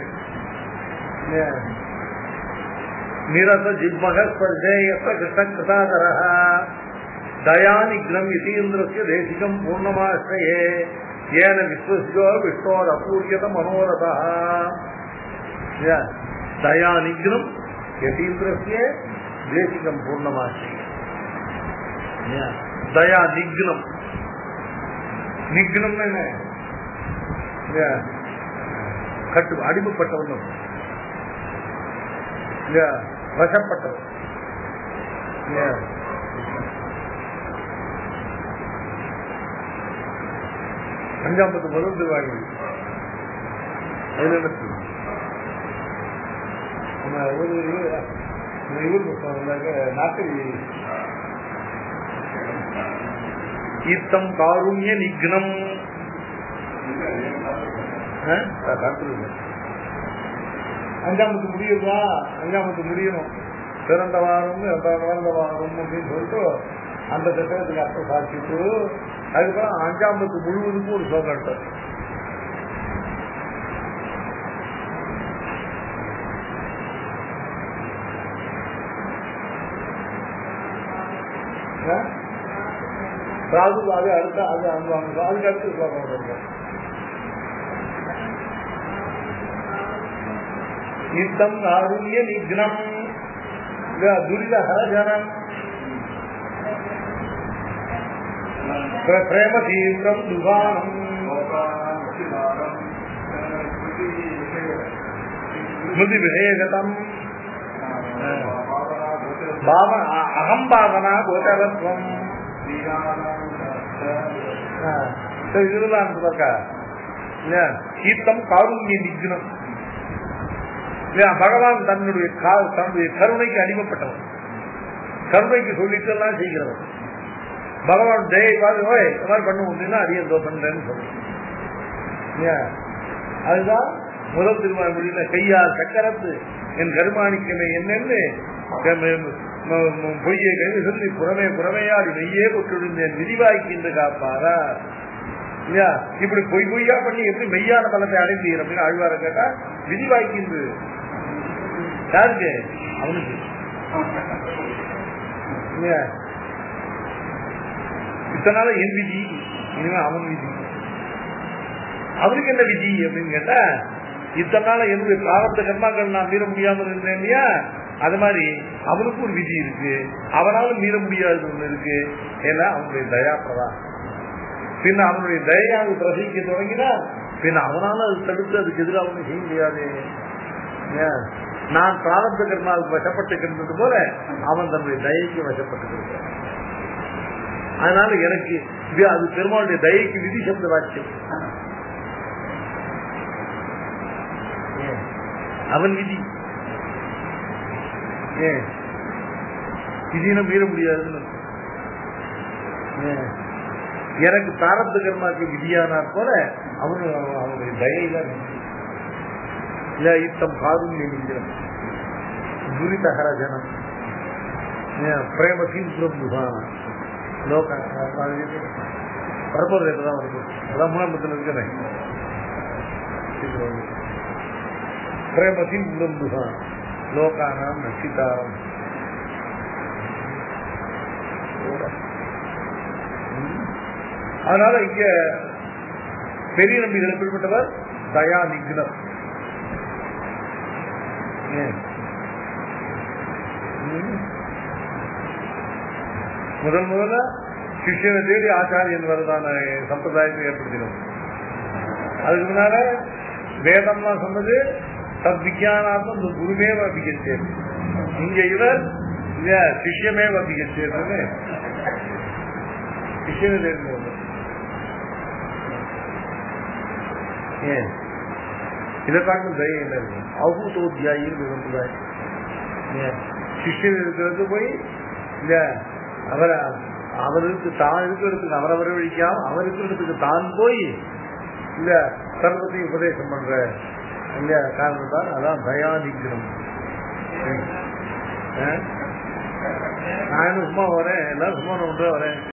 நிரச ஜிக்மகஸ்பர்ஷே யஸ்ய கிருஷ்ண கிருதாதரஹ தயாநிக்னம் யதீந்திரஸ்ய தேசிகம் பூர்ணமாஸ்ரயே ஏன விஸ்வஸ்யோ விஷ்ணோர் அபூர்யத மனோரதः. தயாநிக்னம் யதீந்திரஸ்ய தேசிகம் பூர்ணமாஸ்ரயே. தயா நிக்னம், நிக்னம் என்ன கட்டு அடிமைப்பட்டவன், வசப்பட்டவன். அஞ்சாம்பத்து மருந்து வாங்கி இவர் புத்தகம் வந்தாக்க நாட்டில் ஈத்தம் காருண்ய நிக்னம் அஞ்சாமத்து முடியுமா, அஞ்சாமத்து முடியணும், பிறந்த வாரம் இறந்த வாரம் அப்படின்னு சொல்லிட்டு அந்த சட்டத்துக்கு அர்த்தம் சாதிச்சுட்டு அதுக்கப்புறம் அஞ்சாமத்து முழுவதுக்கும் ஒரு ஸ்லோகம் எடுத்தார். ராகுபாவே அடுத்த அது அதுக்கு அடுத்து ஸ்லோகம் இருக்கும். நித்தம் காருண்ய நிக்னம் துரிதஹரம் பிரேம தீவிரம் துகானம் ஸ்மிருதி விவேகதம் அகம்பாவனா கோச்சரத்வம். இதுதான் கீர்த்தம் காருண்ய நிக்னம். பகவான் தன்னுடைய கருணைக்கு அடிமைப்பட்டவன், கருணைக்கு சொல்லிட்டு எல்லாம் செய்கிறவன். பகவான் தயவாது இந்த மாதிரி பண்ண முடியும்னா அடிய பண்றேன்னு சொல்றேன். அதுதான் முதல் திருமண மொழியில கையால் சக்கரத்து என் கருமாணிக்கமே என்னன்னு பொய்யை கைது சொல்லி புறமே புறமையாடி மெய்யே கொட்டிருந்தேன் விரிவாய்க்கின்ற காப்பாரா இல்லையா? இப்படி பொய் பொய்யா பண்ணி எப்படி மெய்யான பலத்தை அடைந்தீர் அப்படின்னு ஆழ்வார கேட்டா விரிவாய்க்கின்று யாருக்கு? அவனுக்கு இல்லையா? இத்தனால என் விதி, இனிமே அவன் விதி. அவனுக்கு என்ன விதி அப்படின்னு கேட்டா, இத்தனால என்னுடைய பிராரப்த கர்மாக்கள் நான் மீற முடியாமல் இருந்தேன் இல்லையா, அது மாதிரி அவனுக்கும் ஒரு விதி இருக்கு, அவனாலும் மீற முடியாது ஒண்ணு இருக்கு. ஏன்னா அவனுடைய தயாபிரதா. பின்ன அவனுடைய தயாவை பிரசவிக்க தொடங்கினா பின்ன அவனால அது தடுத்து அதுக்கு எதிராக அவனு செய்ய முடியாது. நான் பிராரப்த கர்மாவுக்கு வசப்பட்டுக்கின்றது போல அவன் தன்னுடைய தயைக்கு வசப்பட்டு. அதனால எனக்கு அது பெருமாளுடைய தயைக்கு விதி சப்த வாக்கியம். அவன் விதி விதியின மீற முடியாதுன்னு எனக்கு பிராரப்த கர்மாக்கு விதியானார் போல அவனுடைய தயைதான் யுத்தம் காருண்யம் என்கிறோம். துரிதஹர ஜனம் பிரேமத்தின் பிரபுதான் லோக பரப்பது தான் வருது. அதான் மூணாம்பத்தில் இருக்கிறேன். பிரேமத்தின் பிரபுதான் லோகானாம் நசிதாரம். அதனால இங்க பெரிய நம்பிகள் எப்படிப்பட்டவர்? தயா நிக்னர். முதல்ல சிஷ்யனை தேடி ஆச்சாரியன் வருதான சம்பிரதாயத்தை ஏற்படுத்தினோம். அதுக்கு முன்னால வேதம்லாம் சொன்னது தத் விஜயானாத்மம் குருமே வபிகச்சேன். இங்க இவர் சிஷ்யமே வபிகச்சேன்னு சிஷ்யனை தேடி இதை காட்டும் தயம் என்ன இருக்கு? அவுதோத்தியாயின்னு சம்பிரதாயம். சிஷ்யன் இருக்கிறது போய் இல்ல அவருக்கு தான் இருக்கிறதுக்கு அவரவரை வழிக்காம அவர் இருக்கிறதுக்கு தான் போய் இல்ல சர்வத்தையும் உபதேசம் பண்ற இல்லையா காரணம் தான். அதான் தயானிக்கணும். நான் சும்மா வரேன், எல்லாரும் சும்மா நான் வரேன்.